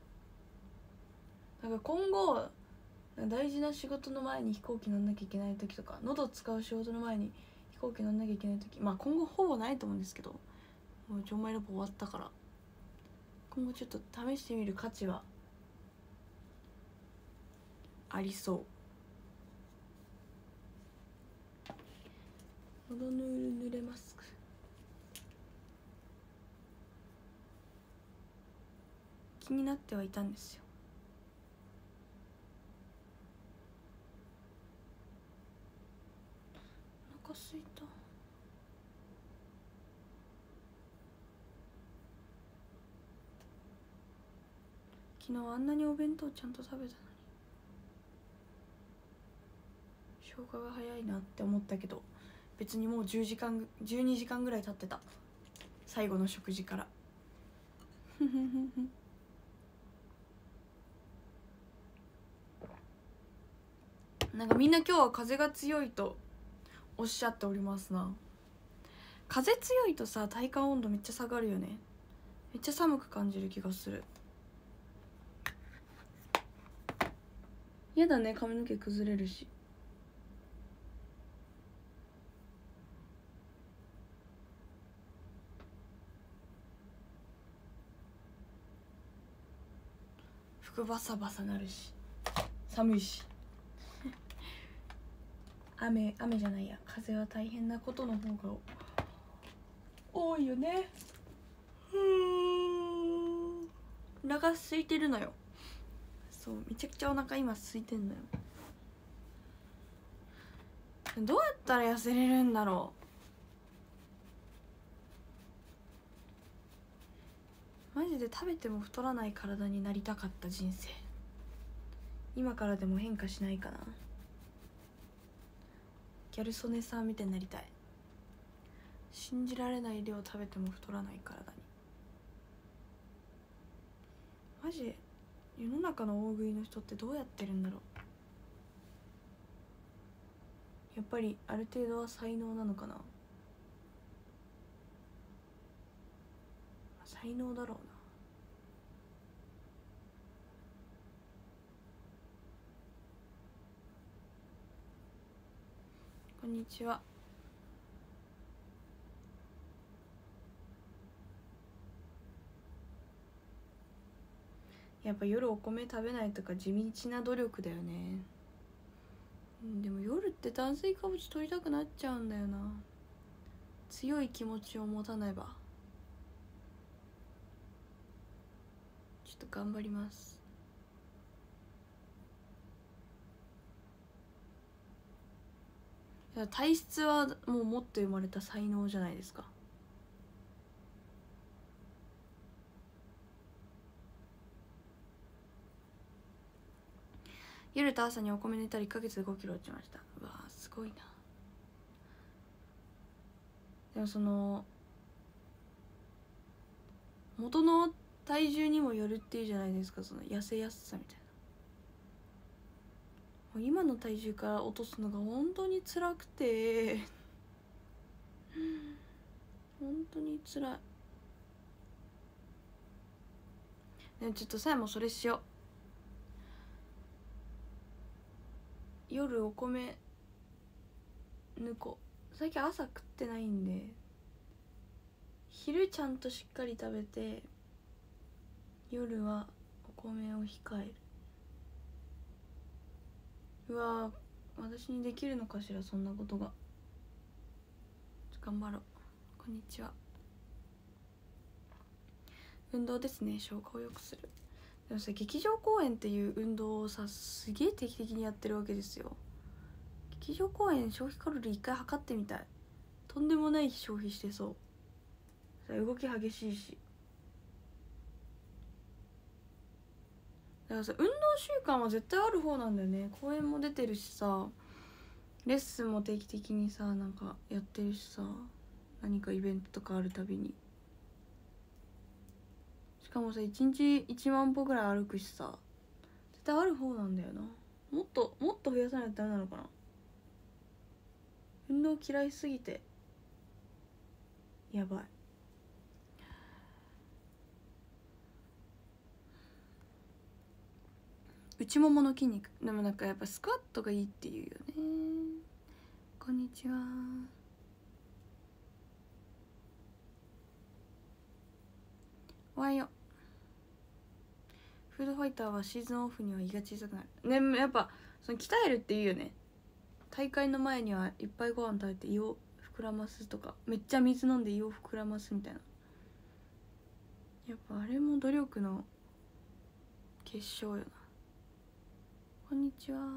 なんか今後大事な仕事の前に飛行機乗んなきゃいけない時とか、喉使う仕事の前に飛行機乗んなきゃいけない時、まあ今後ほぼないと思うんですけど、もうジョンマイラボ終わったから、今後ちょっと試してみる価値はありそう。喉ヌール濡れマスク気になってはいたんですよ。お腹すいた。昨日あんなにお弁当ちゃんと食べたのに消化が早いなって思ったけど、別にもう12時間ぐらい経ってた、最後の食事から。なんかみんな今日は風が強いとおっしゃっておりますな。風強いとさ、体感温度めっちゃ下がるよね。めっちゃ寒く感じる気がする。やだね、髪の毛崩れるし。服バサバサなるし寒いし雨じゃないや、風は大変なことの方が多いよね。お腹空いてるのよ。そう、めちゃくちゃお腹今空いてんのよ。どうやったら痩せれるんだろう。マジで食べても太らない体になりたかった人生、今からでも変化しないかな。ギャル曽根さんみたいになりたい。信じられない量食べても太らない体に。マジ世の中の大食いの人ってどうやってるんだろう。やっぱりある程度は才能なのかな。才能だろうな。こんにちは。やっぱ夜お米食べないとか地道な努力だよね。でも夜って炭水化物取りたくなっちゃうんだよな。強い気持ちを持たないば。ちょっと頑張ります。体質はもう持って生まれた才能じゃないですか。夜と朝にお米寝たら1ヶ月で5キロ落ちました。うわーすごいな。でもその元の体重にもよるっていうじゃないですか、その痩せやすさみたいな。もう今の体重から落とすのが本当に辛くて本当に辛い。でもちょっとさえもそれしよう。夜お米抜こう。最近朝食ってないんで、昼ちゃんとしっかり食べて夜はお米を控える。うわー、私にできるのかしら、そんなことが。頑張ろう。こんにちは。運動ですね、消化を良くする。でもさ、劇場公演っていう運動をさ、すげえ定期的にやってるわけですよ。劇場公演消費カロリー1回測ってみたい。とんでもない消費してそう。動き激しいし。だからさ、運動習慣は絶対ある方なんだよね。公演も出てるしさ、 レッスンも定期的にさなんかやってるしさ、何かイベントとかあるたびに。しかもさ1日1万歩ぐらい歩くしさ、絶対ある方なんだよな。もっと増やさないとダメなのかな。運動嫌いすぎてやばい。内ももの筋肉でもなんかやっぱスクワットがいいっていうよね。こんにちは。おはよう。フードファイターはシーズンオフには胃が小さくなるね。やっぱその鍛えるっていうよね。大会の前にはいっぱいご飯食べて胃を膨らますとか、めっちゃ水飲んで胃を膨らますみたいな。やっぱあれも努力の結晶よな。こんにちは。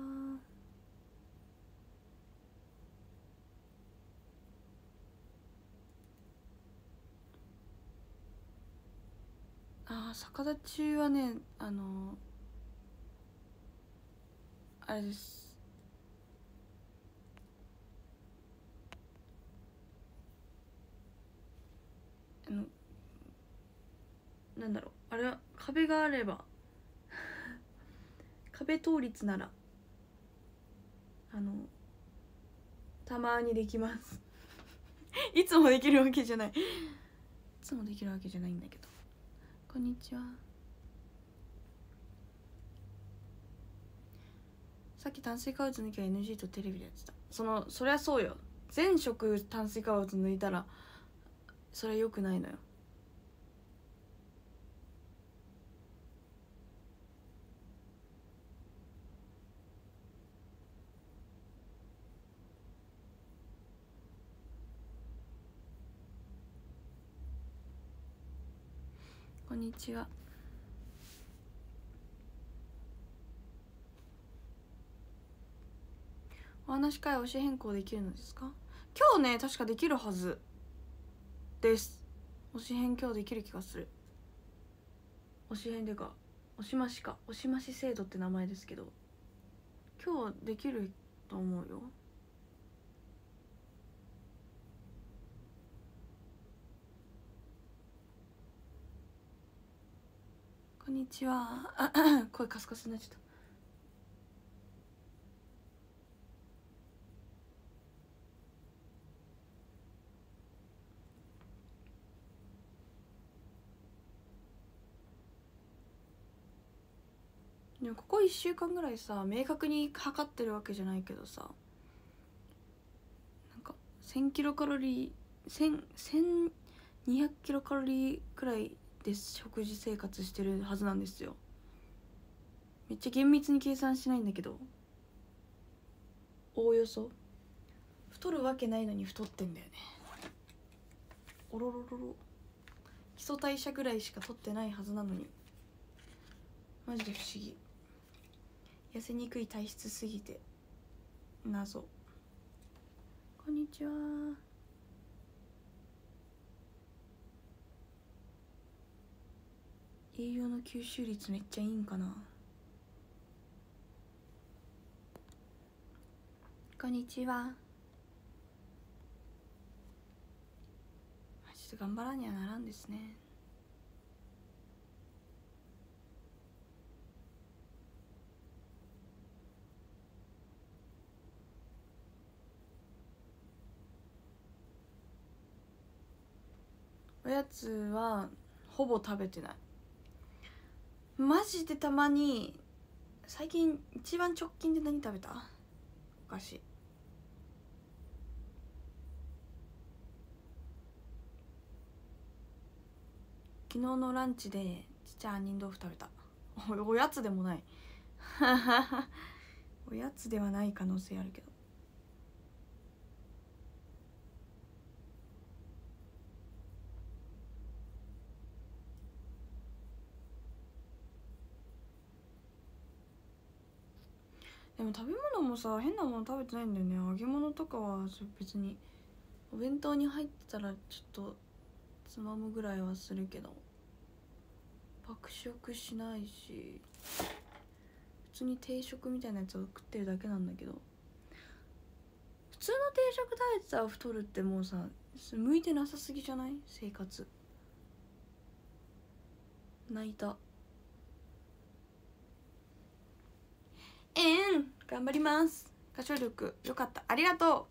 逆立ちはね、あれです。なんだろう、あれは壁があれば壁倒立ならたまにできますいつもできるわけじゃない、いつもできるわけじゃないんだけど。こんにちは。さっき炭水化物抜きは NG とテレビでやってた。そりゃそうよ。全食炭水化物抜いたらそれは良くないのよ。こんにちは。お話し会推し変更できるのですか？今日ね確かできるはずです。推し変今日できる気がする。推し変でか推し増しか、推し増し制度って名前ですけど、今日できると思うよ。こんにちは声カスカスになっちゃった。でもここ1週間ぐらいさ明確に測ってるわけじゃないけどさ、なんか1000キロカロリー1200キロカロリーくらいで食事生活してるはずなんですよ。めっちゃ厳密に計算しないんだけど、おおよそ太るわけないのに太ってんだよね。おろろろろ。基礎代謝ぐらいしか取ってないはずなのにマジで不思議。痩せにくい体質すぎて謎。こんにちは。栄養の吸収率めっちゃいいんかな。こんにちは。ちょっと頑張らにはならんですね。おやつはほぼ食べてない。マジでたまに。最近一番直近で何食べた？お菓子。昨日のランチでちっちゃい杏仁豆腐食べた。おやつでもないおやつではない可能性あるけど。でも食べ物もさ変なもの食べてないんだよね。揚げ物とかは別にお弁当に入ってたらちょっとつまむぐらいはするけど爆食しないし、普通に定食みたいなやつを食ってるだけなんだけど、 通の定食食べてたら太るってもうさ向いてなさすぎじゃない？生活。泣いた。頑張ります。歌唱力よかった、ありがと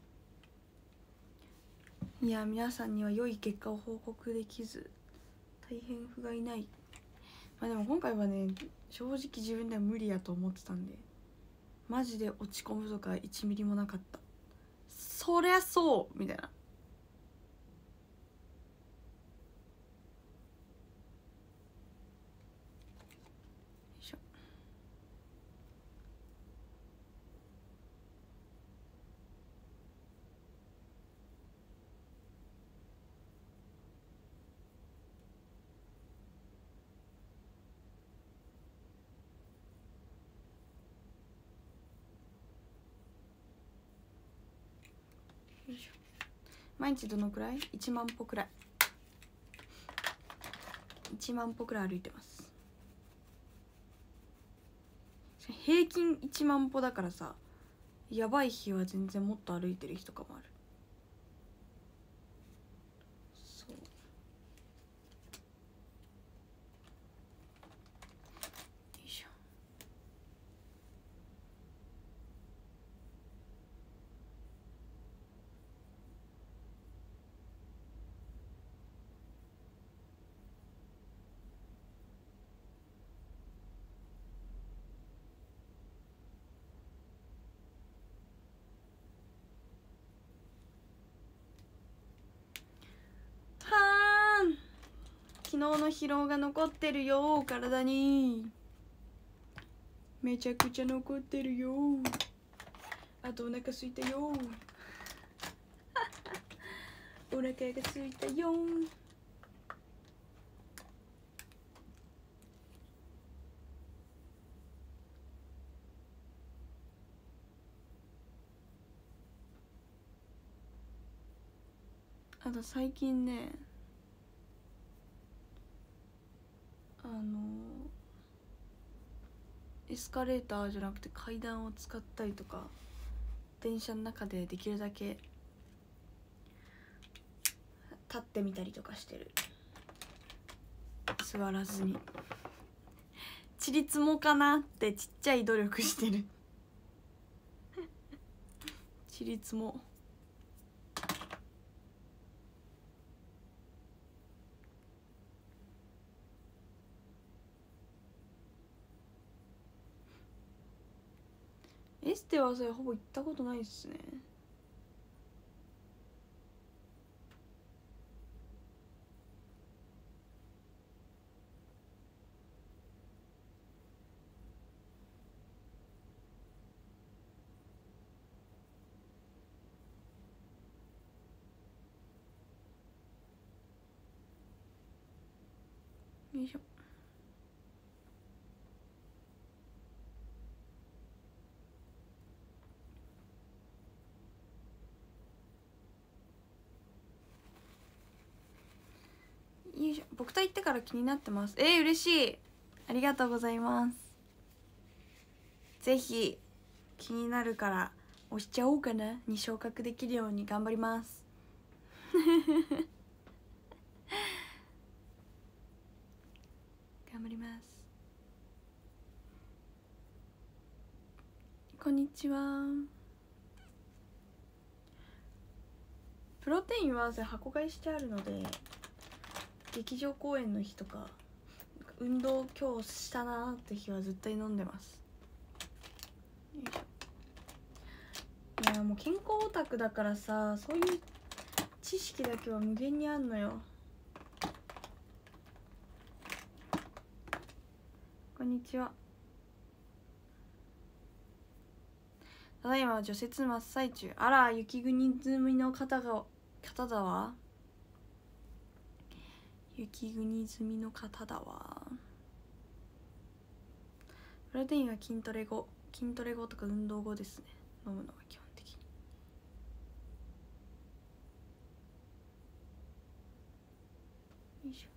う。いや皆さんには良い結果を報告できず大変不甲斐ない。まあでも今回はね正直自分では無理やと思ってたんでマジで落ち込むとか1ミリもなかった。そりゃそうみたいな。よいしょ。よいしょ。毎日どのくらい？1万歩くらい。1万歩くらい歩いてます。平均1万歩だからさ、やばい日は全然もっと歩いてる日とかもある。そう。よいしょ。はーん、昨日の疲労が残ってるよ体に。めちゃくちゃ残ってるよ。あとお腹すいたよ。お腹がすいたよ。あと最近ねエスカレーターじゃなくて階段を使ったりとか電車の中でできるだけ立ってみたりとかしてる。座らずに。ちりつもかなってちっちゃい努力してる。ちりつも。エステはそれほぼ行ったことないっすね。よいしょ。よいしょ。僕と行ってから気になってます。嬉しい、ありがとうございます。ぜひ気になるから押しちゃおうかなに昇格できるように頑張ります。頑張ります。こんにちは。プロテインはそれ箱買いしてあるので劇場公演の日とか運動今日したなーって日は絶対飲んでます。よいしょ。いやもう健康オタクだからさそういう知識だけは無限にあんのよ。こんにちは。ただいま除雪真っ最中。あら雪国済みの方だわ。雪国済みの方だわ。プロテインは筋トレ後とか運動後ですね飲むのは基本的に。よいし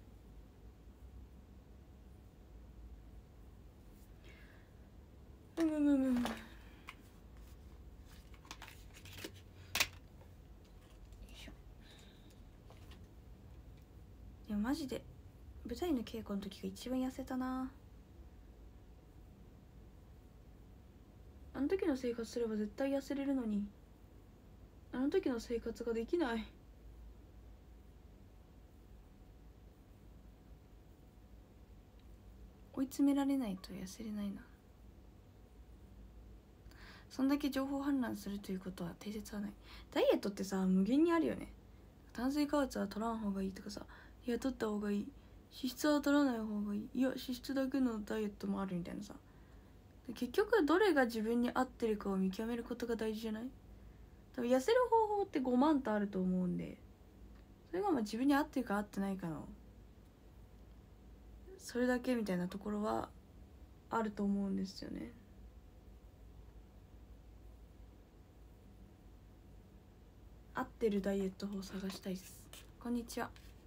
ょ。 いやマジで舞台の稽古の時が一番痩せたな。あの時の生活すれば絶対痩せれるのに、あの時の生活ができない。追い詰められないと痩せれないな。そんだけ情報氾濫するということは定説はない。ダイエットってさ無限にあるよね。炭水化物は取らん方がいいとかさ、いや取った方がいい、脂質は取らない方がいい、いや脂質だけのダイエットもあるみたいなさ。結局どれが自分に合ってるかを見極めることが大事じゃない？多分痩せる方法って5万とあると思うんで、それがまあ自分に合ってるか合ってないかのそれだけみたいなところはあると思うんですよね。合ってるダイエット法を探したいです。こんにちは。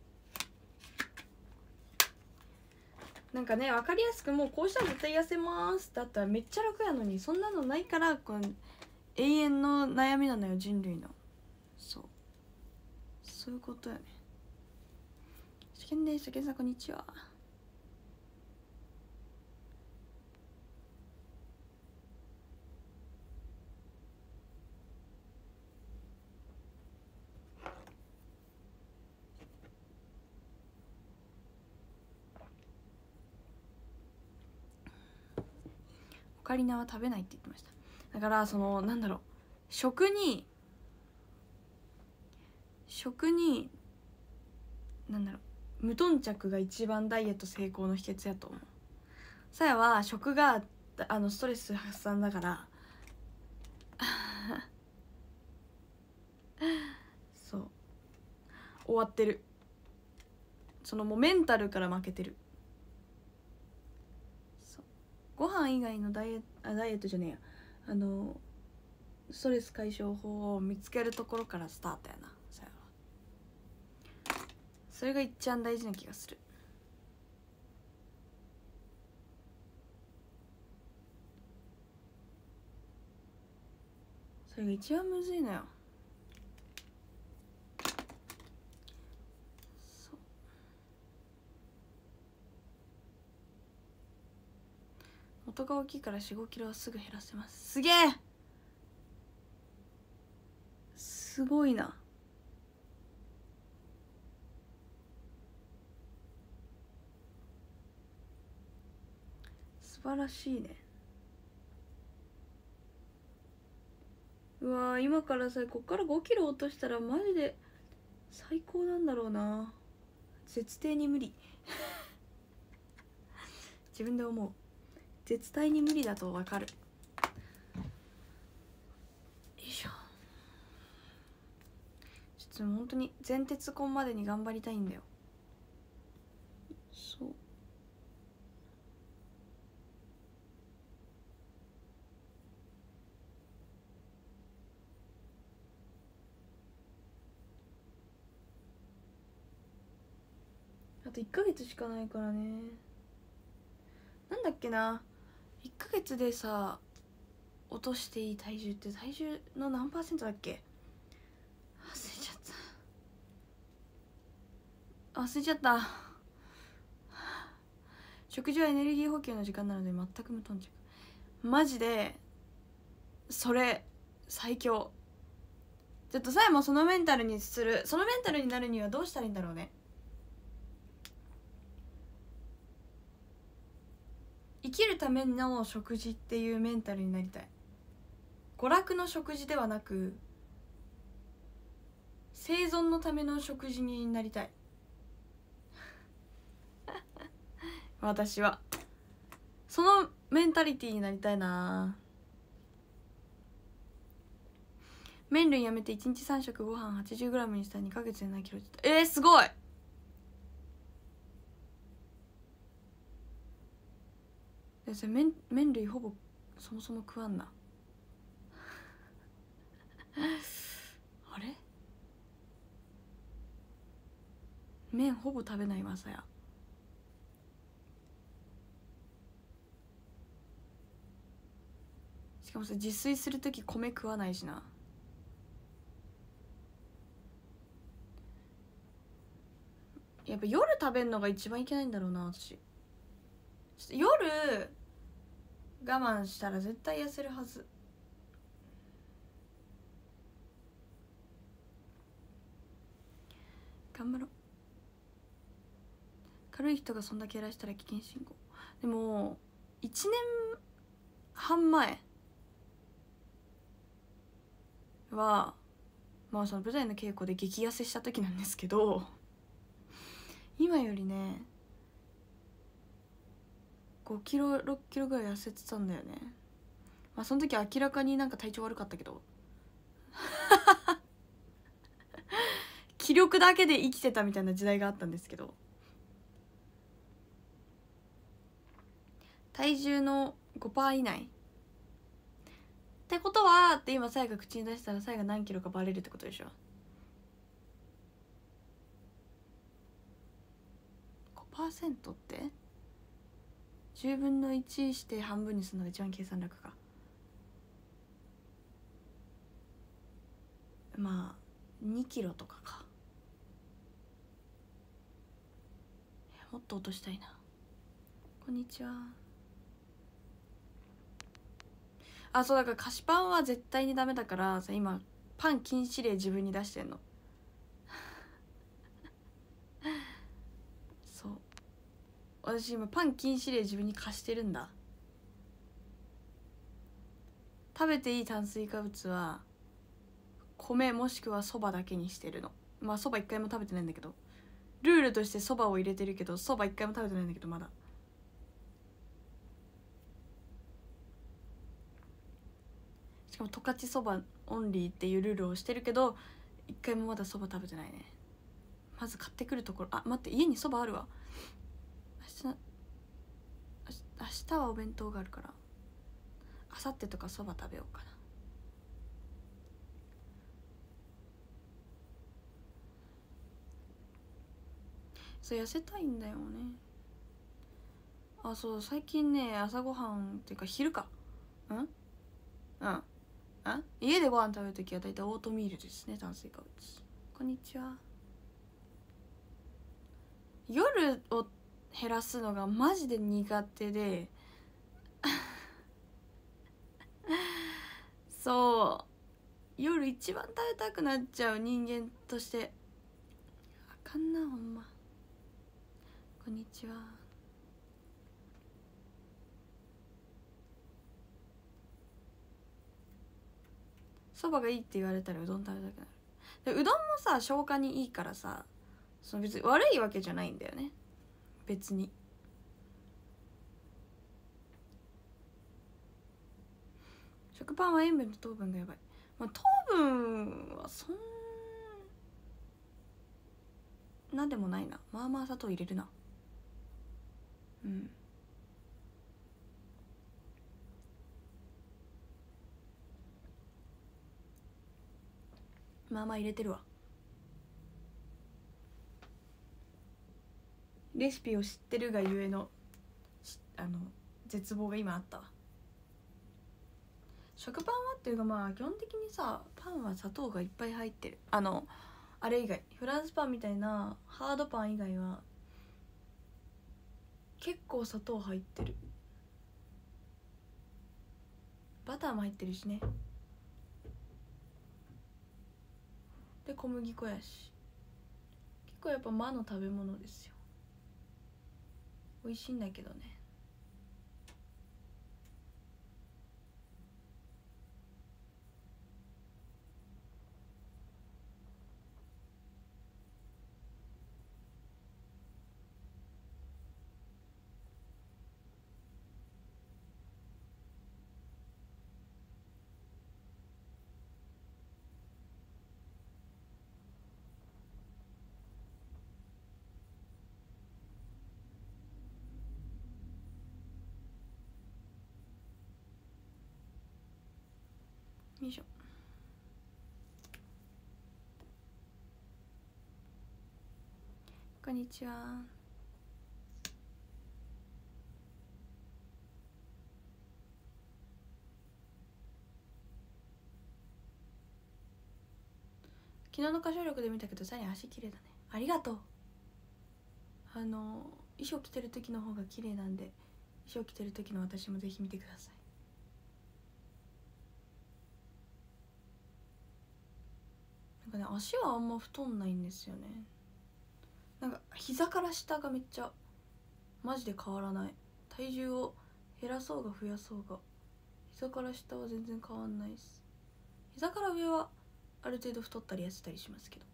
なんかね、分かりやすくもうこうしたら絶対痩せますだったらめっちゃ楽やのに、そんなのないからこの永遠の悩みなのよ、人類の。そういうことよね。試験です。試験さんこんにちは。オカリナは食べないって言ってました。だからそのなんだろう、食になんだろう、無頓着が一番ダイエット成功の秘訣やと思う。さやは食がストレス発散だからそう終わってる。そのもうメンタルから負けてる。そうご飯以外のダイエットじゃねえや、ストレス解消法を見つけるところからスタートやな。さやはそれが一番大事な気がする。それが一番むずいのよ。そう元が大きいから4、5キロはすぐ減らせます。すげえ、すごいな。素晴らしいね。うわー、今からさ、こっから5キロ落としたらマジで最高なんだろうな。絶対に無理自分で思う。絶対に無理だと分かる。よいしょ。ちょっと本当に全鉄コンまでに頑張りたいんだよ。そうあと1ヶ月しかないからね。なんだっけな、1ヶ月でさ落としていい体重って体重の何%だっけ、忘れちゃった。食事はエネルギー補給の時間なので全く無頓着。マジでそれ最強。ちょっとさえもそのメンタルになるにはどうしたらいいんだろうね。生きるための食事っていうメンタルになりたい。娯楽の食事ではなく生存のための食事になりたい私はそのメンタリティーになりたいな。麺類やめて1日3食ご飯 80g にしたら2ヶ月で何キロって。すごい。それ麺類ほぼそもそも食わんなあれ、麺ほぼ食べないわさや。しかもさ自炊する時米食わないしな。 やっぱ夜食べるのが一番いけないんだろうな私。夜我慢したら絶対痩せるはず。頑張ろう。軽い人がそんだけやらしたら危険信号。でも1年半前はまあその舞台の稽古で激痩せした時なんですけど、今よりね5キロ6キロぐらい痩せてたんだよね。まあその時明らかになんか体調悪かったけど気力だけで生きてたみたいな時代があったんですけど、体重の 5% 以内ってことはって今さやが口に出したらさやが何キロかバレるってことでしょ。 5% って10分の1して半分にするのが一番計算楽か。まあ2キロとかか。もっと落としたいな。こんにちは。あ、そうだから菓子パンは絶対にダメだからさ、今パン禁止令自分に出してんのそう、私今パン禁止令自分に貸してるんだ。食べていい炭水化物は米もしくはそばだけにしてるの。まあそば一回も食べてないんだけど、ルールとしてそばを入れてるけど、そば一回も食べてないんだけどまだ。しかも十勝そばオンリーっていうルールをしてるけど、一回もまだそば食べてないね。まず買ってくるところ、あ、待って、家にそばあるわ。明日はお弁当があるから、明後日とかそば食べようかな。そう、痩せたいんだよね。あ、そう、最近ね、朝ごはんっていうか昼か、家でご飯食べるときは大体オートミールですね、炭水化物。こんにちは。夜を減らすのがマジで苦手でそう夜一番食べたくなっちゃう人間としてあかんな、ほんま。こんにちは。そばがいいって言われたらうどん食べたくなる。でうどんもさ消化にいいからさ、その別に悪いわけじゃないんだよね別に。食パンは塩分と糖分がやばい。まあ糖分はそんなでもないな。まあまあ砂糖入れるな。まあまあ入れてるわ。レシピを知ってるがゆえの絶望が今あったわ。食パンはっていうかまあ基本的にさ、パンは砂糖がいっぱい入ってる。あれ以外、フランスパンみたいなハードパン以外は結構砂糖入ってる。バターも入ってるしね。で小麦粉やし、結構やっぱ魔の食べ物ですよ。美味しいんだけどね。よいしょ。こんにちは。昨日の歌唱力で見たけどさに足綺麗だね。ありがとう。 衣装着てる時の方が綺麗なんで、衣装着てる時の私もぜひ見てください。なんかね、足はあんま太んないんですよね。なんか膝から下がめっちゃマジで変わらない。体重を減らそうが増やそうが膝から下は全然変わんないです。膝から上はある程度太ったり痩せたりしますけど、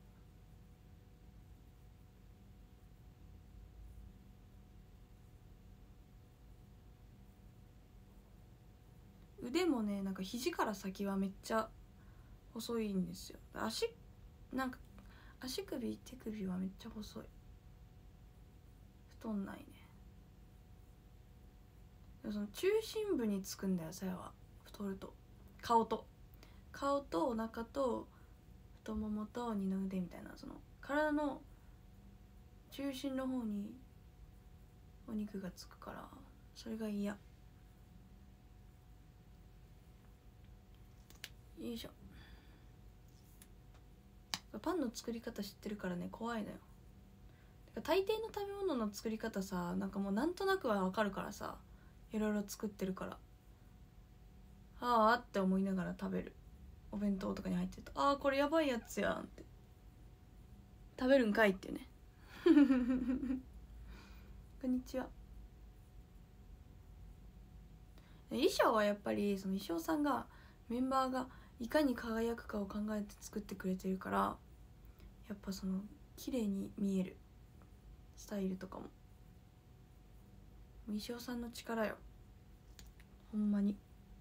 腕もね、なんか肘から先はめっちゃ細いんですよ。なんか足首手首はめっちゃ細い。太んないね。でもその中心部につくんだよ、さやは。太ると顔とお腹と太ももと二の腕みたいな、その体の中心の方にお肉がつくから、それが嫌。よいしょ。パンの作り方知ってるからね、怖いのよ。大抵の食べ物の作り方さ、なんかもうなんとなくは分かるからさ、いろいろ作ってるから、あーって思いながら食べる。お弁当とかに入ってると、あーこれやばいやつやんって、食べるんかいってね。こんにちは。衣装はやっぱりその衣装さんが、メンバーがいかに輝くかを考えて作ってくれてるから、やっぱその綺麗に見えるスタイルとかも衣装さんの力よ、ほんまに。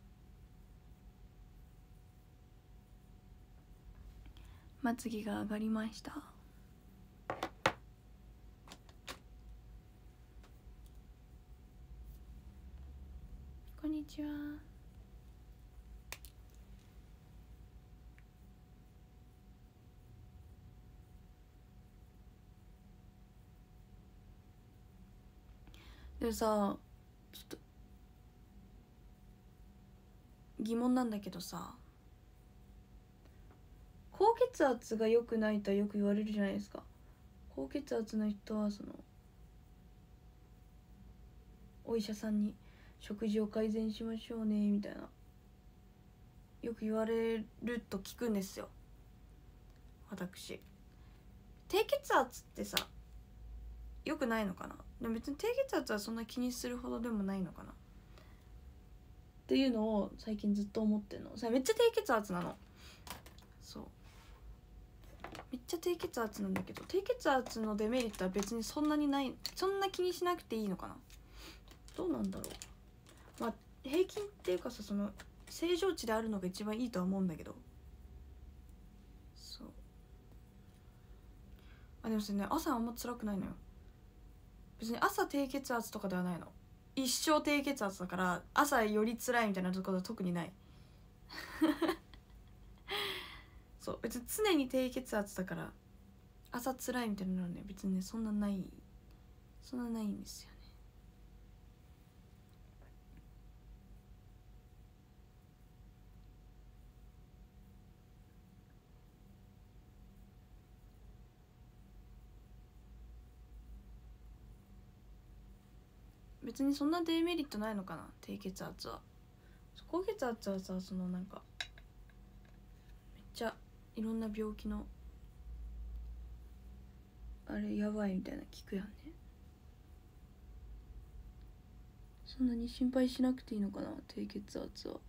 まつげが上がりました。こんにちは。でさ、ちょっと疑問なんだけどさ、高血圧が良くないとはよく言われるじゃないですか。高血圧の人はそのお医者さんに食事を改善しましょうねみたいな、よく言われると聞くんですよ、私。低血圧ってさ、良くないのかな。でも別に低血圧はそんな気にするほどでもないのかなっていうのを最近ずっと思ってんの。さ、めっちゃ低血圧なの。そう、めっちゃ低血圧なんだけど、低血圧のデメリットは別にそんなにない。そんな気にしなくていいのかな。どうなんだろう。まあ平均っていうかさ、その正常値であるのが一番いいとは思うんだけど。そう、あ、でもね、朝あんま辛くないのよ。別に朝低血圧とかではないの。一生低血圧だから朝より辛いみたいなところは特にないそう、別に常に低血圧だから朝辛いみたいなのはね、別にね、そんなないんですよね。別にそんなデメリットないのかな、低血圧は。高血圧はさ、そのなんかめっちゃいろんな病気のあれやばいみたいな聞くやんね。そんなに心配しなくていいのかな、低血圧は。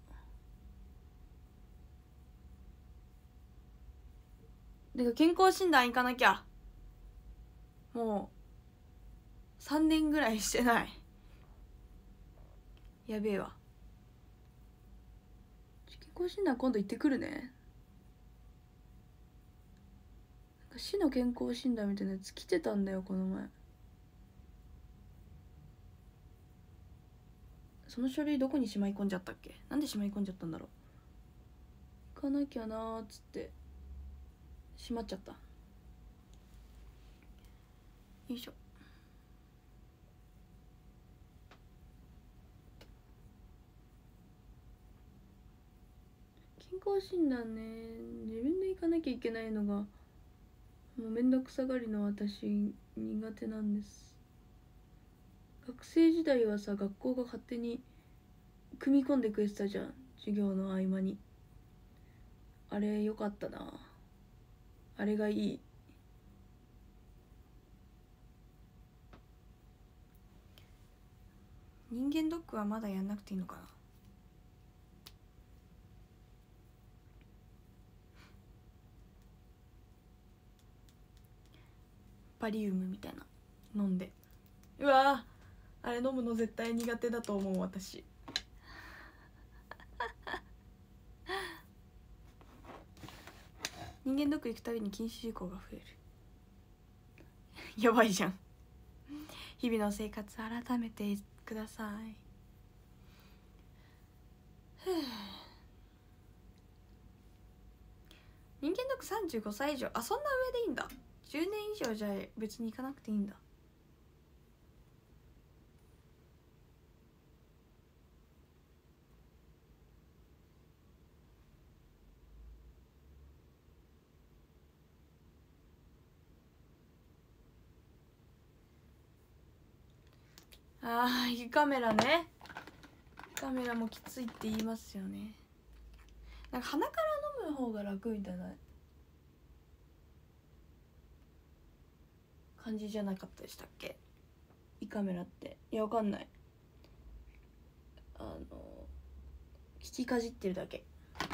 だから健康診断行かなきゃ。もう3年ぐらいしてない。やべえわ。健康診断今度行ってくるね。なんか市の健康診断みたいなやつ来てたんだよこの前。その書類どこにしまい込んじゃったっけ。なんでしまい込んじゃったんだろう。行かなきゃなーっつってしまっちゃった。よいしょ。健康診断ね、自分で行かなきゃいけないのがもうめんどくさがりの私苦手なんです。 学生時代はさ、学校が勝手に組み込んでくれてたじゃん、授業の合間に。あれよかったな。あれがいい。人間ドックはまだやんなくていいのかな。バリウムみたいな飲んで。うわー、あれ飲むの絶対苦手だと思う私。人間ドック行くたびに禁止事項が増える。やばいじゃん。日々の生活改めてください。人間ドック35歳以上、あ、そんな上でいいんだ。10年以上じゃ別に行かなくていいんだ。あー、胃カメラね。胃カメラもきついって言いますよね。なんか鼻から飲む方が楽みたいな感じじゃなかったでしたっけ、胃カメラって。いや、わかんない。聞きかじってるだけ。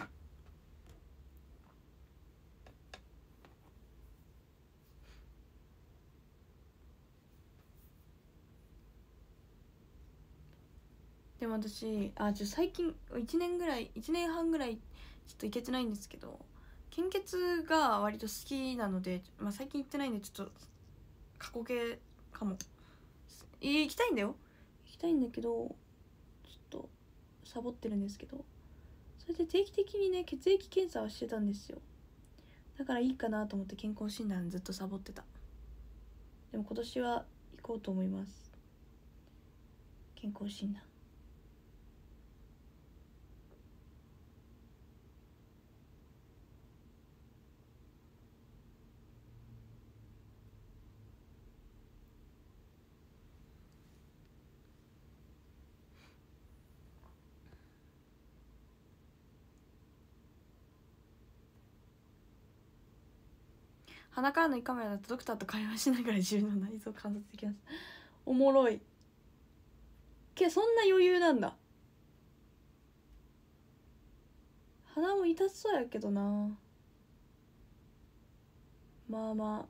でも私、最近1年半ぐらいちょっと行けてないんですけど、献血が割と好きなので、最近行ってないんでちょっと過去形かも。行きたいんだよ、行きたいんだけど、ちょっとサボってるんですけど、それで定期的にね血液検査はしてたんですよ。だからいいかなと思って健康診断ずっとサボってた。でも今年は行こうと思います、健康診断。鼻からの胃カメラだとドクターと会話しながら自分の内臓を観察できます。おもろい。そんな余裕なんだ。鼻も痛そうやけどな。まあま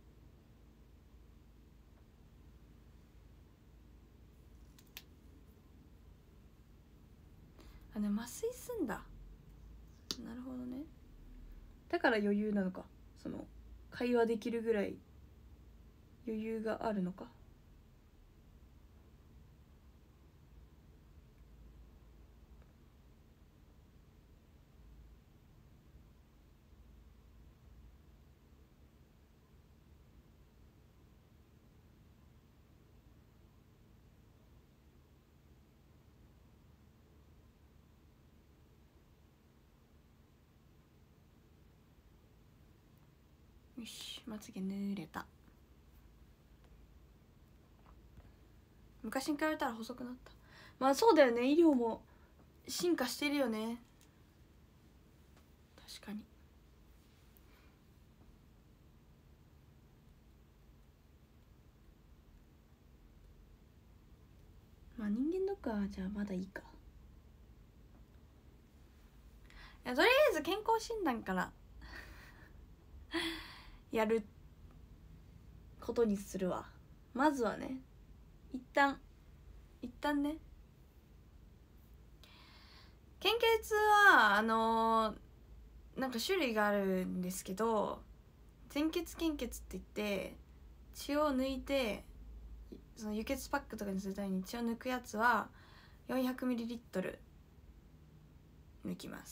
あ。麻酔すんだ。なるほどね。だから余裕なのか。会話できるぐらい余裕があるのか。よし、まつげ濡れた。昔に比べたら細くなった。まあそうだよね、医療も進化してるよね。確かに。まあ人間ドックはじゃあまだいいか。いや、とりあえず健康診断からやることにするわ。まずはね、一旦ね。献血はなんか種類があるんですけど、全血献血って言って血を抜いて、その輸血パックとかにするために血を抜くやつは 400ml 抜きます。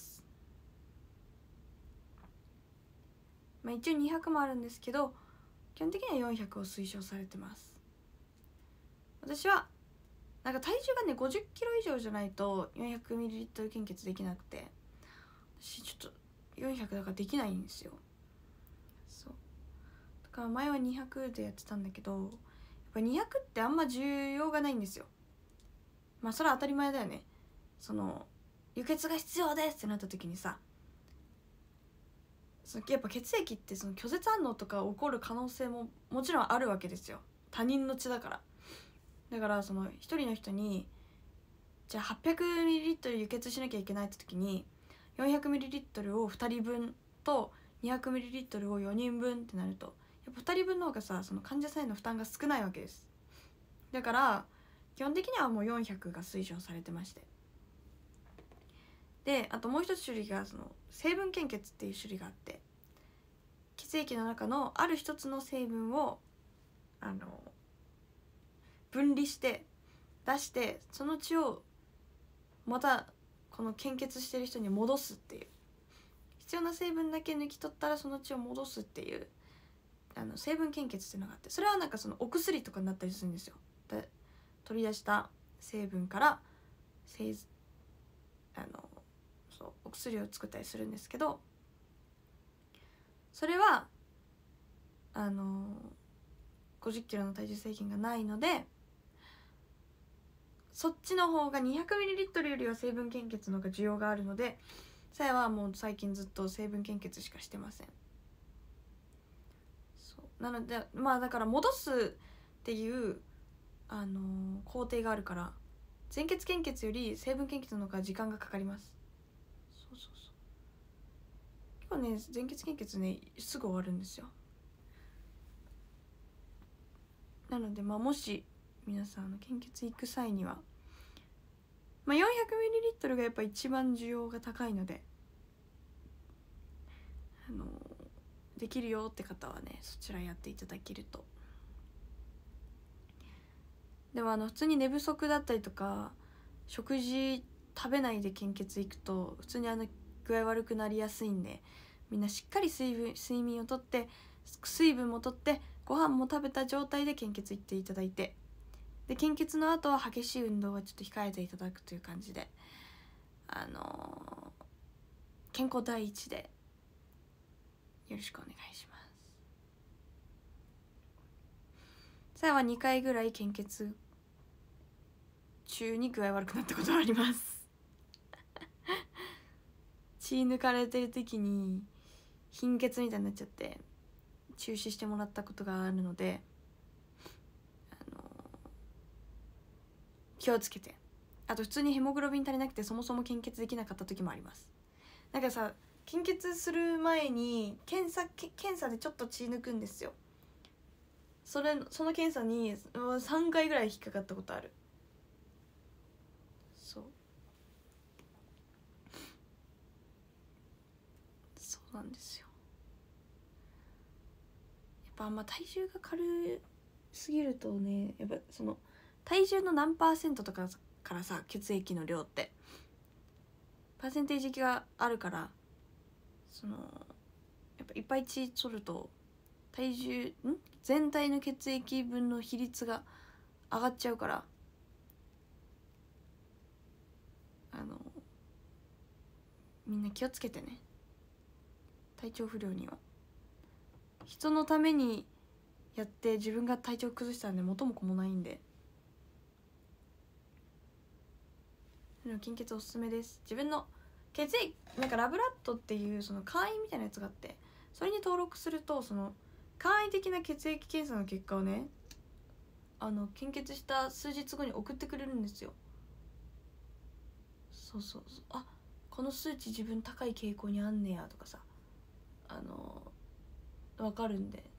一応200もあるんですけど、基本的には400を推奨されてます。私はなんか体重がね50キロ以上じゃないと 400ml 献血できなくて、私ちょっと400だからできないんですよ。そうだから前は200でやってたんだけど、やっぱ200ってあんま需要がないんですよ。まあそれは当たり前だよね。その輸血が必要ですってなった時にさ、やっぱ血液ってその拒絶反応とか起こる可能性ももちろんあるわけですよ。他人の血だから。だからその一人の人にじゃあ 800ml 輸血しなきゃいけないって時に 400ml を2人分と 200ml を4人分ってなると、やっぱ2人分の方がさ、その患者さんへの負担が少ないわけです。だから基本的にはもう400が推奨されてまして、であともう一つ種類がその成分献血っていう種類があって、血液の中のある一つの成分を分離して出して、その血をまたこの献血してる人に戻すっていう、必要な成分だけ抜き取ったらその血を戻すっていう成分献血っていうのがあって、それはなんかそのお薬とかになったりするんですよ。で取り出した成分からそうお薬を作ったりするんですけど、それは50キロの体重制限がないので、そっちの方が 200ml よりは成分献血の方が需要があるので、さやはもう最近ずっと成分献血しかしてません。そうなのでまあだから戻すっていう工程があるから、全血献血より成分献血の方が時間がかかります。そうそうそう、結構ね全血献血ねすぐ終わるんですよ。なのでまあもし皆さん献血行く際には、まあ、400ml がやっぱ一番需要が高いので、できるよって方はねそちらやっていただけると。でも普通に寝不足だったりとか食事食べないで献血行くと普通に具合悪くなりやすいんで、みんなしっかり睡眠をとって水分もとってご飯も食べた状態で献血行っていただいて、で献血の後は激しい運動はちょっと控えていただくという感じで、健康第一でよろしくお願いします。さやは2回ぐらい献血中に具合悪くなったことはあります血抜かれてる時に貧血みたいになっちゃって中止してもらったことがあるので、気をつけて。あと普通にヘモグロビン足りなくてそもそも献血できなかった時もあります。なんかさ、献血する前に検査でちょっと血抜くんですよ。その検査に3回ぐらい引っかかったことある。そうなんですよ。やっぱあんま体重が軽すぎるとね、やっぱその体重の何%とかからさ、血液の量ってパーセンテージがあるから、やっぱいっぱい血取ると全体の血液分の比率が上がっちゃうから、みんな気をつけてね。体調不良には人のためにやって自分が体調崩したらね元も子もないんで、献血おすすめです。自分の血液なんかラブラッドっていうその会員みたいなやつがあって、それに登録するとその簡易的な血液検査の結果をね献血した数日後に送ってくれるんですよ。そうそうそう、あ、この数値自分高い傾向にあんねやとかさ、分かるんで。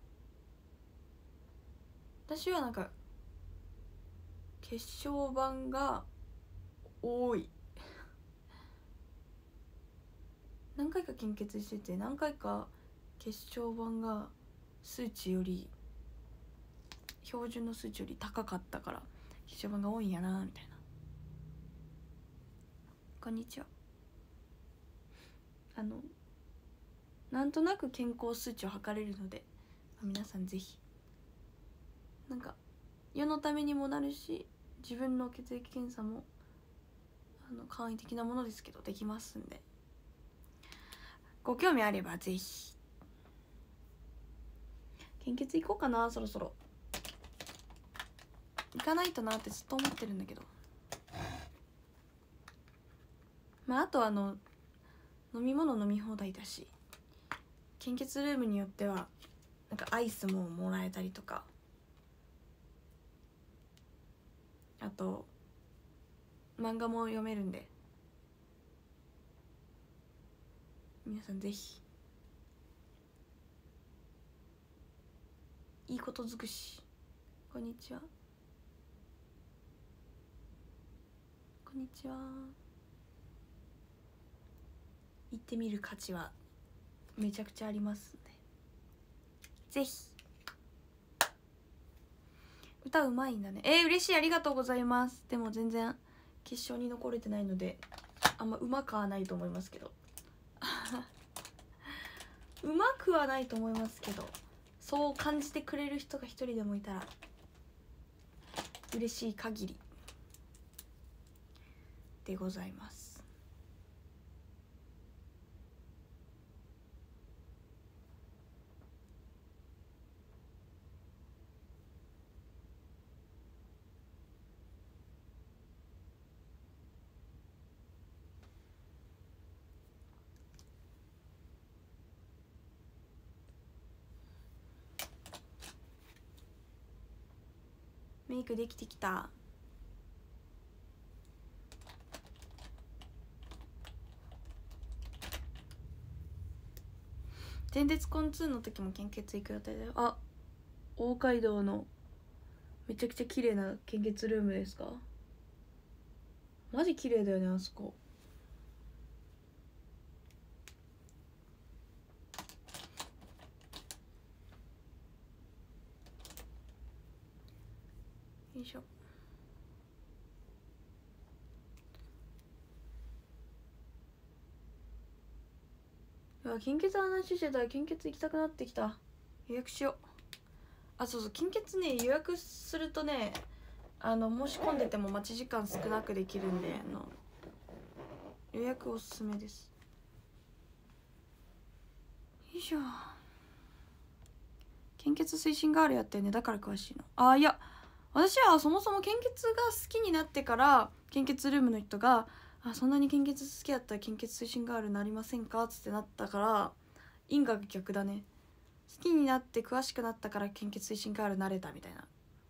私はなんか血小板が多い何回か献血してて、何回か血小板が数値より標準の数値より高かったから血小板が多いんやなみたいな。こんにちは。なんとなく健康数値を測れるので、皆さんぜひなんか世のためにもなるし、自分の血液検査も簡易的なものですけどできますんで、ご興味あればぜひ。献血行こうかな、そろそろ。 行かないとなってずっと思ってるんだけど、まああと飲み物飲み放題だし、献血ルームによってはなんかアイスももらえたりとか、あと漫画も読めるんで、皆さんぜひいいこと尽くし。こんにちは、こんにちは。行ってみる価値はめちゃくちゃありますので、ぜひ。歌うまいんだね。嬉しい、ありがとうございます。でも全然決勝に残れてないのであんまうまくはないと思いますけどうまくはないと思いますけど、そう感じてくれる人が一人でもいたら嬉しい限りでございます。メイクできてきた。前列コン2の時も献血行く予定だよ。あ、大街道のめちゃくちゃ綺麗な献血ルームですか？マジ綺麗だよねあそこ。よいしょ。いや、献血の話してたら献血行きたくなってきた。予約しよう。あ、そうそう、献血ね、予約するとね、申し込んでても待ち時間少なくできるんで、予約おすすめです。よいしょ。献血推進ガールやってね、だから詳しいの。いや、私はそもそも献血が好きになってから、献血ルームの人がそんなに献血好きだったら献血推進ガールになりませんかっつってなったから、因果が逆だね。好きになって詳しくなったから献血推進ガールになれたみたいな。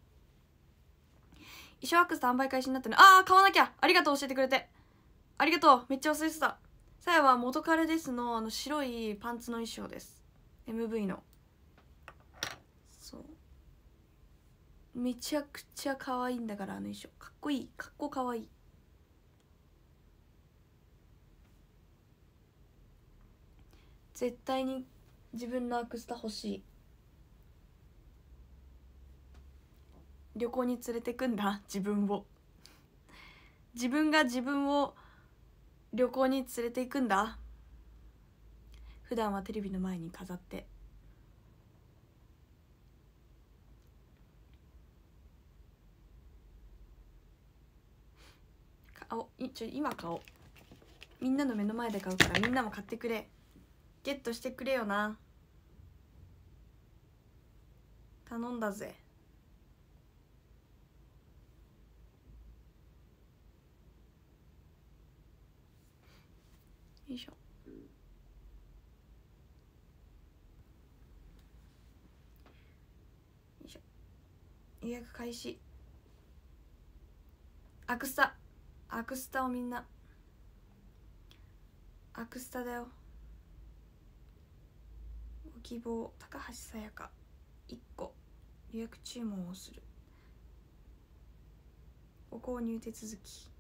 衣装アックスと販売開始になったね。買わなきゃ。ありがとう、教えてくれてありがとう。めっちゃ忘れてた。さやは元彼ですの白いパンツの衣装です。 MV の。そう、めちゃくちゃ可愛いんだから、衣装かっこいい。かっこかわいい。絶対に自分のアクスタ欲しい。旅行に連れてくんだ、自分を。自分が自分を旅行に連れていくんだ。普段はテレビの前に飾って今買おう。みんなの目の前で買うからみんなも買ってくれ。ゲットしてくれよな。頼んだぜ。よいしょ。よいしょ。予約開始。アクスタをみんな、アクスタだよ。ご希望高橋さやか1個予約注文をする。ご購入手続き。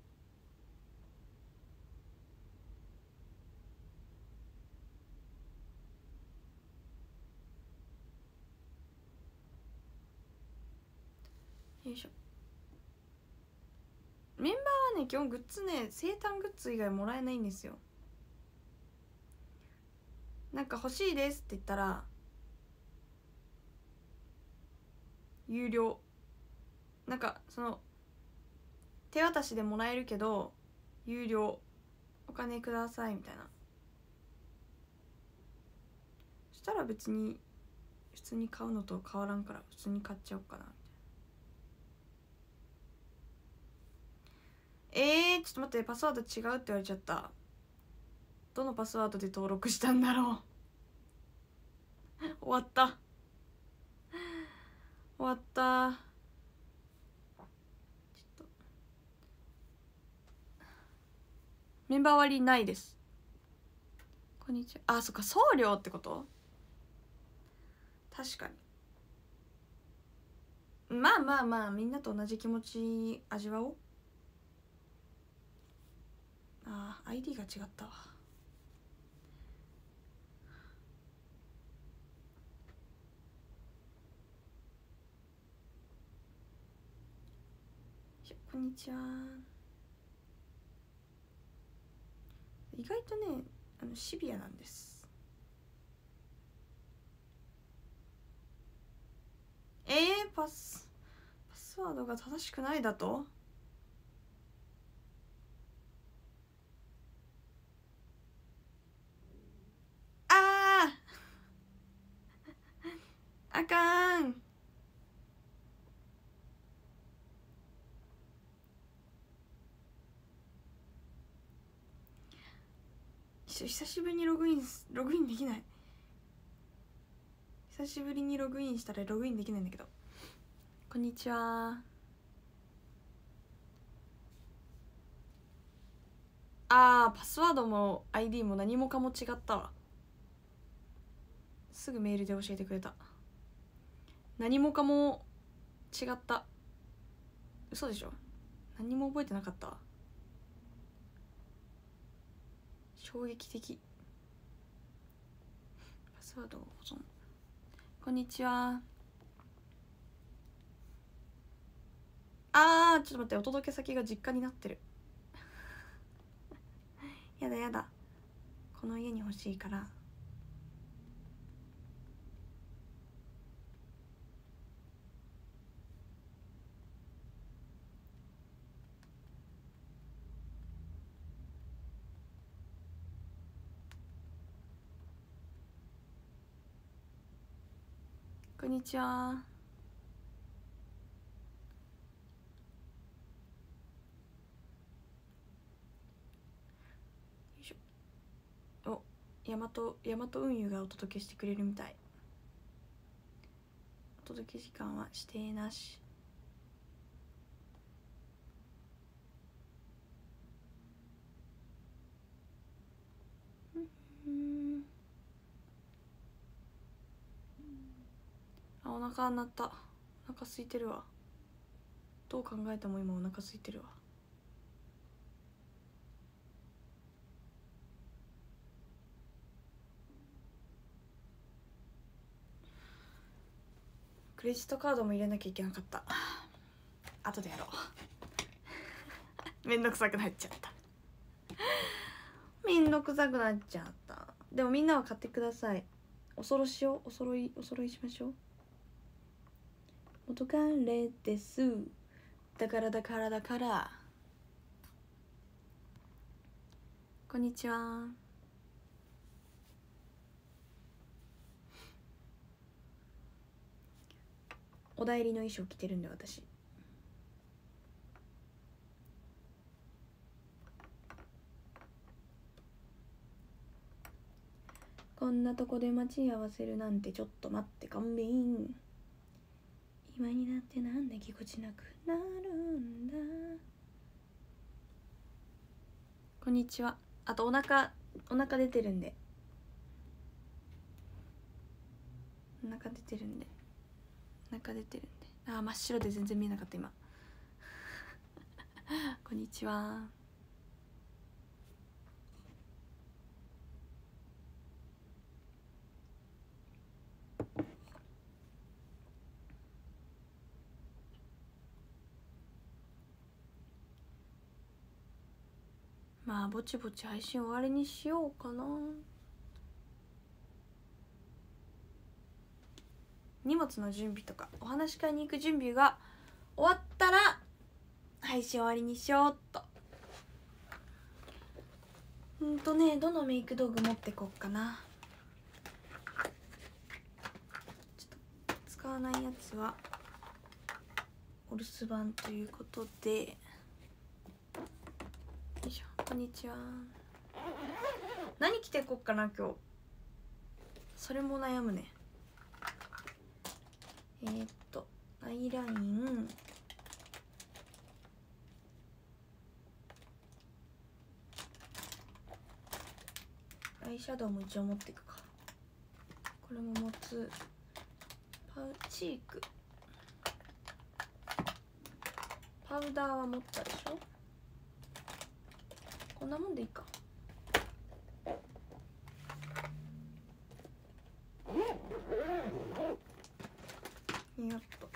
よいしょ。メンバーはね、基本グッズね、生誕グッズ以外もらえないんですよ。なんか欲しいですって言ったら有料、なんか手渡しでもらえるけど有料、お金くださいみたいな。そしたら別に普通に買うのと変わらんから普通に買っちゃおうかなみたいな。 ちょっと待って、パスワード違うって言われちゃった。どのパスワードで登録したんだろう終わった、終わった。ちょっとメンバー割ないです。こんにちは。あ、そっか、送料ってこと。確かに。まあまあまあ、みんなと同じ気持ち味わおう。あー、 ID が違ったわ。こんにちは。意外とね、シビアなんです。パスワードが正しくないだと。あーあかん。久しぶりにログインできない。久しぶりにログインしたらログインできないんだけど。こんにちは。パスワードも ID も何もかも違ったわ。すぐメールで教えてくれた。何もかも違った。嘘でしょ。何も覚えてなかったわ。衝撃的。パスワードを保存。こんにちは。ちょっと待って、お届け先が実家になってるやだやだ、この家に欲しいから。こんにちは。よいしょ。お、大和運輸がお届けしてくれるみたい。お届け時間は指定なし。お腹鳴った。お腹空いてるわ。どう考えても今お腹空いてるわ。クレジットカードも入れなきゃいけなかった。後でやろうめんどくさくなっちゃった。めんどくさくなっちゃった。でもみんなは買ってください。お揃いしよう。お揃いしましょう。元彼です。だからこんにちは。おだいりの衣装着てるんで私。こんなとこで待ち合わせるなんてちょっと待って勘弁。今になってなんでぎこちなくなるんだ。こんにちは。あとお腹出てるんで。お腹出てるんで。真っ白で全然見えなかった今こんにちは。まあぼちぼち配信終わりにしようかな。荷物の準備とかお話し会に行く準備が終わったら配信終わりにしようっと。どのメイク道具持ってこっかな。ちょっと使わないやつはお留守番ということで、 こんにちは。何着てこっかな今日。それも悩むね。アイライン、アイシャドウも一応持っていくか。これも持つ。チーク、パウダーは持ったでしょ。こんなもんでいいか。よっと。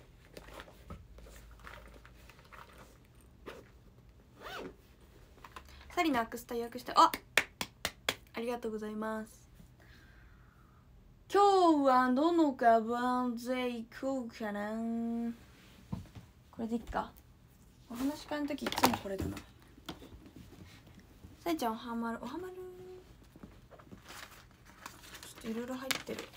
サリのアクスタ予約して、ありがとうございます。今日はどのカバンで行こうかな。これでいっか。お話し会の時いつもこれだな。さりちゃんおはまる、ちょっといろいろ入ってる。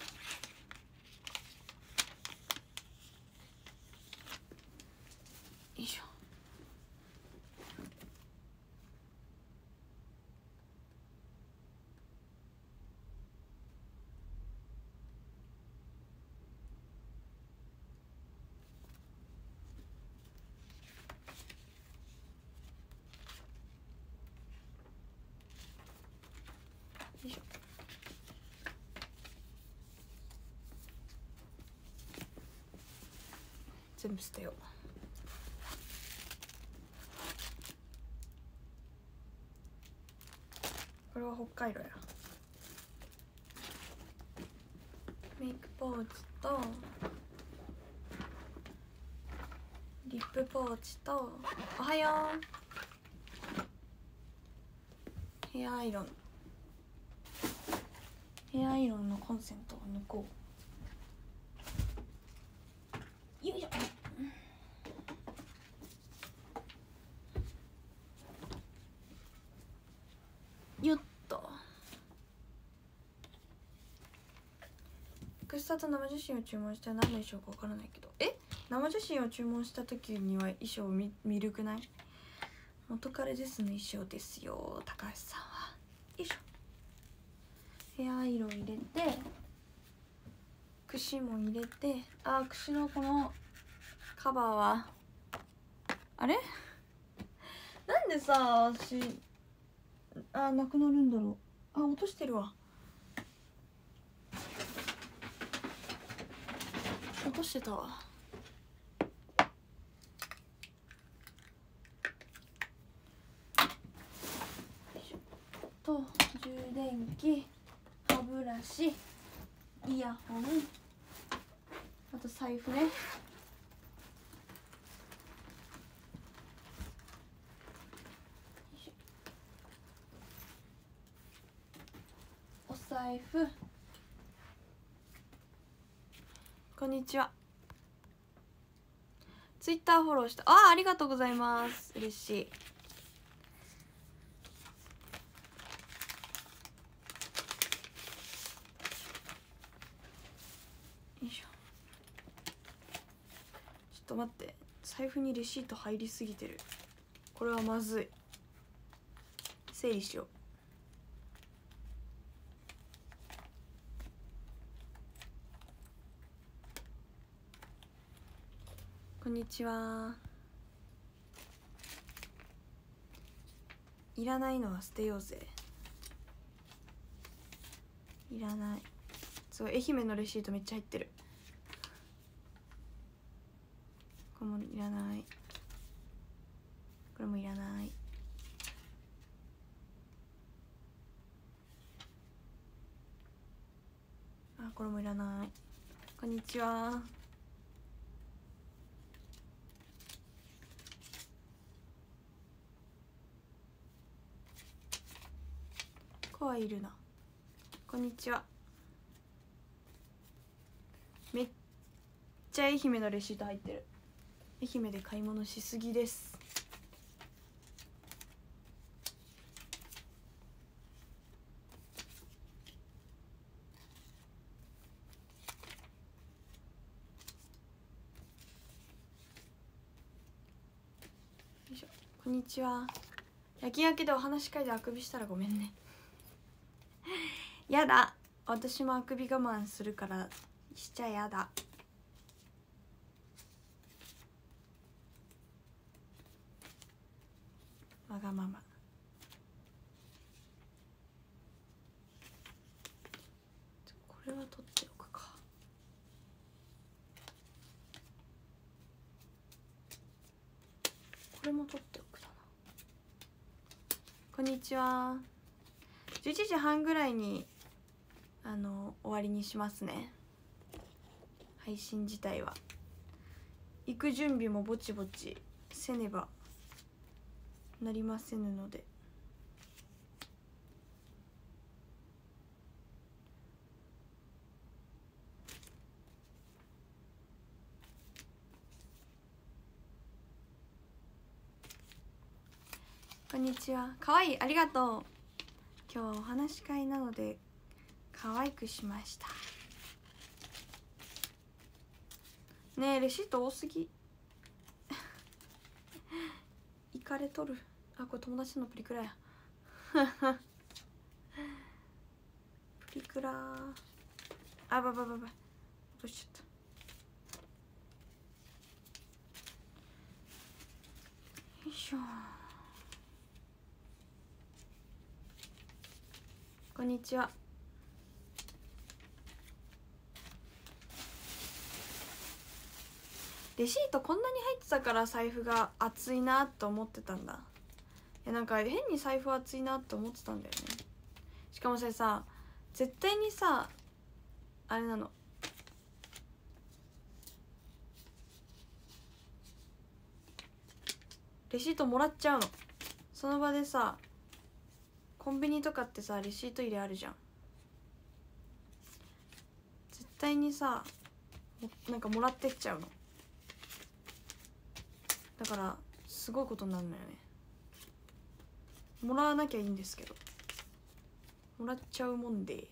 よいしょ。よいしょ。全部捨てよう。これは北海道や。メイクポーチとリップポーチと、おはよう。ヘアアイロンのコンセントを抜こう。よいしょ。よっと。串田と生写真を注文したら何の衣装かわからないけど、生写真を注文した時には衣装見るくない？元彼ですの衣装ですよ、高橋さんは。よいしょ。ヘアアイロン入れて、串も入れて、串のこのカバーはあれなんでさ、なくなるんだろう。落としてるわ。落としてたわ。と充電器、歯ブラシ、イヤホン、あと財布ね。お財布。こんにちは。ツイッターフォローした。ありがとうございます。嬉しい。よいしょ。ちょっと待って、財布にレシート入りすぎてる。これはまずい。整理しよう。こんにちは。いらないのは捨てようぜ。いらない。すごい、愛媛のレシートめっちゃ入ってる。これもいらない。これもいらない。これもいらない。こんにちは。子はいるな。こんにちは。めっちゃ愛媛のレシート入ってる。愛媛で買い物しすぎです。よいしょ。こんにちは。 夜勤明けでお話し会であくびしたらごめんね。やだ、私もあくび我慢するからしちゃやだ。わがまま。これは取っておくか。これも取っておくだな。こんにちは。11時半ぐらいに終わりにしますね、配信自体は。行く準備もぼちぼちせねばなりませぬので。こんにちは。かわいい、ありがとう。今日はお話し会なので可愛くしました。ねえ、レシート多すぎ。イカれとる。あ、これ友達のプリクラや。プリクラ。あ、ば落としちゃった。よいしょ。こんにちは。レシートこんなに入ってたから財布が厚いなと思ってたんだ。いや、なんか変に財布厚いなって思ってたんだよね。しかもそれさ、絶対にさ、あれなの、レシートもらっちゃうの。その場でさ、コンビニとかってさレシート入れあるじゃん。絶対にさ、なんかもらってっちゃうの。だからすごいことになるのよね。もらわなきゃいいんですけど、もらっちゃうもんで。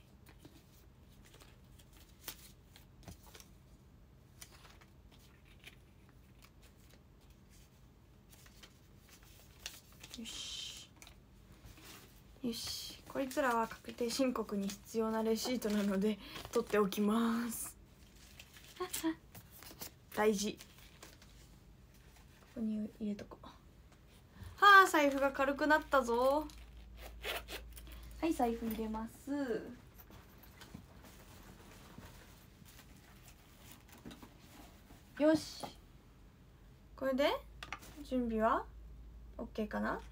よしよし、こいつらは確定申告に必要なレシートなので取っておきます大事。ここに入れとこう。はあ、財布が軽くなったぞ。はい、財布入れます。よし、これで準備は OK かな。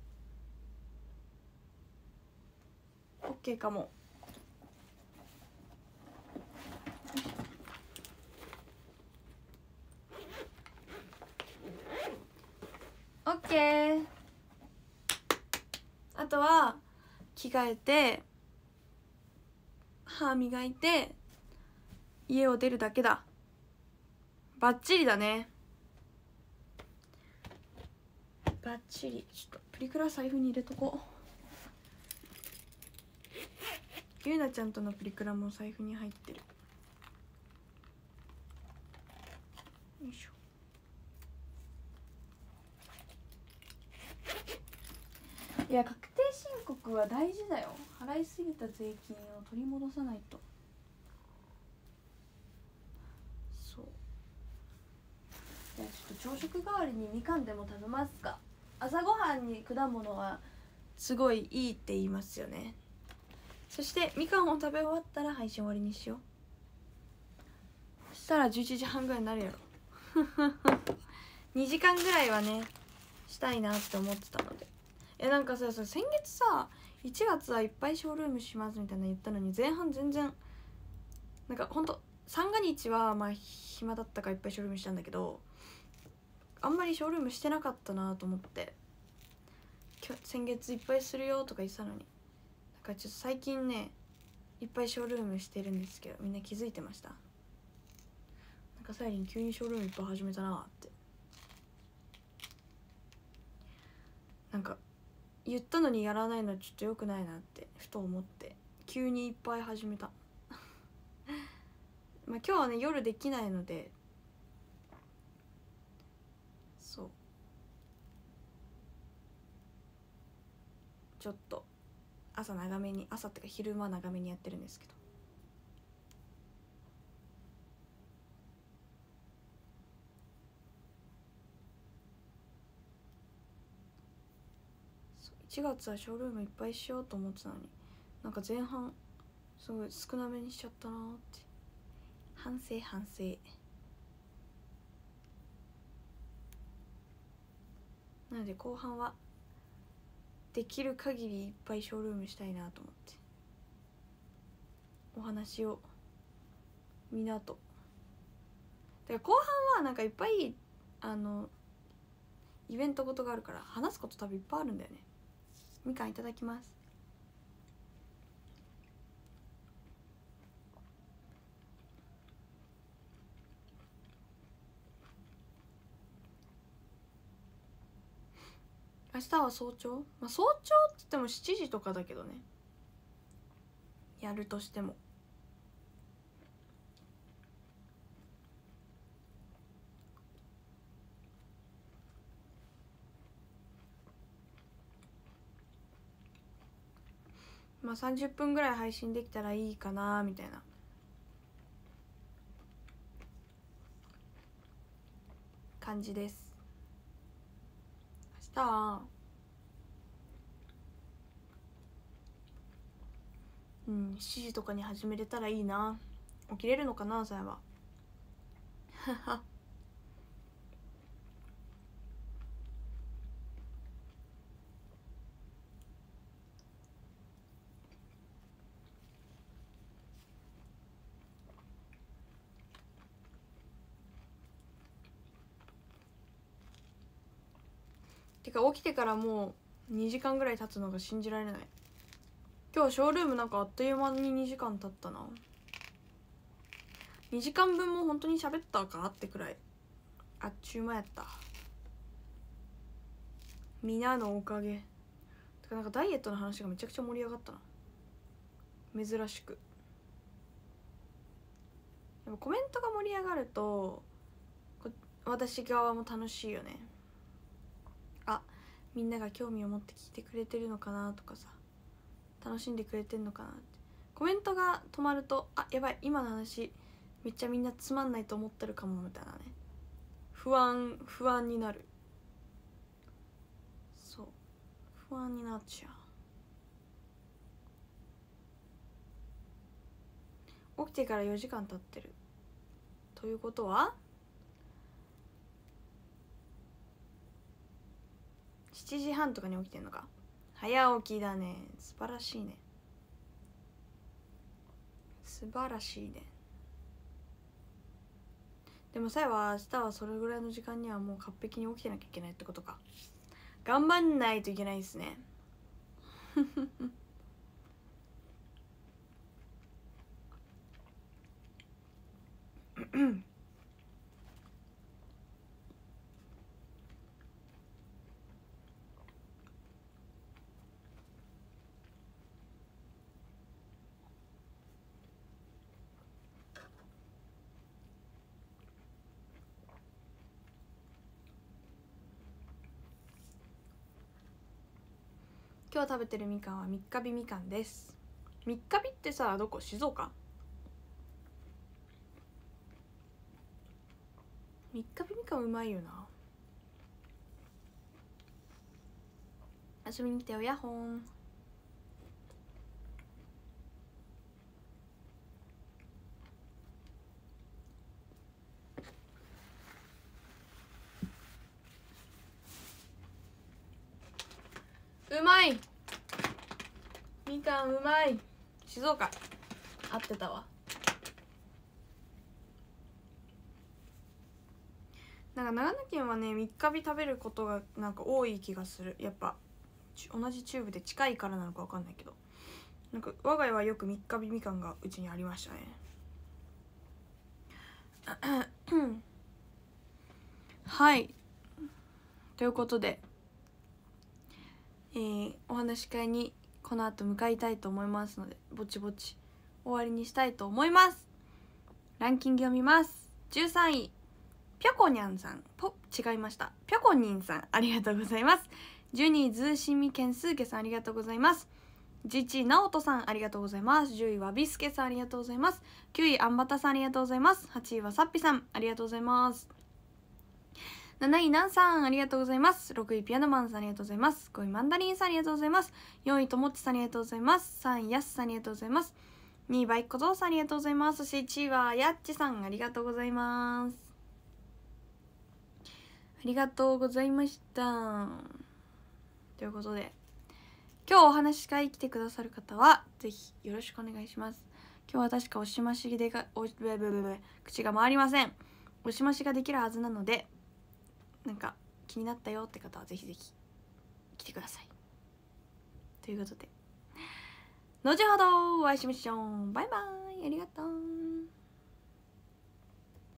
OK かも。OK。あとは着替えて歯磨いて家を出るだけだ。バッチリだね。バッチリ。ちょっとプリクラ財布に入れとこう。ゆうなちゃんとのプリクラも財布に入ってる。よいしょ。いや、確定申告は大事だよ。払いすぎた税金を取り戻さないと。そう。じゃあちょっと朝食代わりにみかんでも食べますか。朝ごはんに果物はすごいいいって言いますよね。そしてみかんを食べ終わったら配信終わりにしよう。そしたら11時半ぐらいになるやろ2時間ぐらいはねしたいなって思ってたので。なんかさ、先月さ1月はいっぱいショールームしますみたいな言ったのに、前半全然なんかほんと三が日はまあ暇だったからいっぱいショールームしたんだけど、あんまりショールームしてなかったなと思って。先月いっぱいするよとか言ってたのに、なんかちょっと最近ねいっぱいショールームしてるんですけど、みんな気づいてました？なんかサイリン急にショールームいっぱい始めたなって。なんか言ったのにやらないのはちょっと良くないなってふと思って急にいっぱい始めたまあ今日はね夜できないので、そうちょっと朝長めに、朝ってか昼間長めにやってるんですけど、1月はショールームいっぱいしようと思ってたのに、なんか前半すごい少なめにしちゃったなーって、反省。なので後半はできる限りいっぱいショールームしたいなと思って、お話をみんなと。だから後半はなんかいっぱいイベントごとがあるから話すこと多分いっぱいあるんだよね。みかんいただきます。明日は早朝、まあ、早朝って言っても7時とかだけどね、やるとしても。まあ30分ぐらい配信できたらいいかなみたいな感じです。明日は7時とかに始めれたらいいな。起きれるのかな、それは。てか起きてからもう2時間ぐらい経つのが信じられない。今日ショールームなんかあっという間に2時間経ったな。2時間分も本当に喋ったかってくらいあっちゅう間やった。みんなのおかげ。てかなんかダイエットの話がめちゃくちゃ盛り上がったな、珍しく。でもコメントが盛り上がると私側も楽しいよね。あ、みんなが興味を持って聞いてくれてるのかなとかさ、楽しんでくれてんのかなって。コメントが止まると、あ、やばい、今の話めっちゃみんなつまんないと思ってるかもみたいなね、不安になる。そう、不安になっちゃう。起きてから4時間経ってるということは7時半とかに起きてんのか。早起きだね。素晴らしいね、素晴らしいね。でもさえは明日はそれぐらいの時間にはもう完璧に起きてなきゃいけないってことか。頑張んないといけないですね。今日食べてるみかんは三日日みかんです。三日日ってさ、どこ？静岡？三日日みかんうまいよな。遊びに来てよ、ヤッホーン。うまい、みかんうまい。静岡合ってたわ。なんか長野県はね、三日日食べることがなんか多い気がする。やっぱ同じチューブで近いからなのか分かんないけど、なんか我が家はよく三日日みかんがうちにありましたね。はい、ということで、お話し会にこの後向かいたいと思いますので、ぼちぼち終わりにしたいと思います。ランキング読みます。13位ぴょこにゃんさん、違いました、ぴょこにんさん、ありがとうございます。 12位ズーシミケンスーケさんありがとうございます。11位ナオトさんありがとうございます。10位はビスケさんありがとうございます。9位アンバタさんありがとうございます。8位はサッピさんありがとうございます。7位ナンさんありがとうございます。6位ピアノマンさんありがとうございます。5位マンダリンさんありがとうございます。4位ともっちさんありがとうございます。3位ヤスさんありがとうございます。2位バイコゾウさんありがとうございます。そして1位はヤッチさんありがとうございます。ありがとうございました。ということで今日お話し会来てくださる方はぜひよろしくお願いします。今日は確かおしましでが口が回りません。おしましができるはずなので、なんか気になったよって方はぜひぜひ来てください。ということで後ほどお会いしましょう。バイバイ。ありがとう。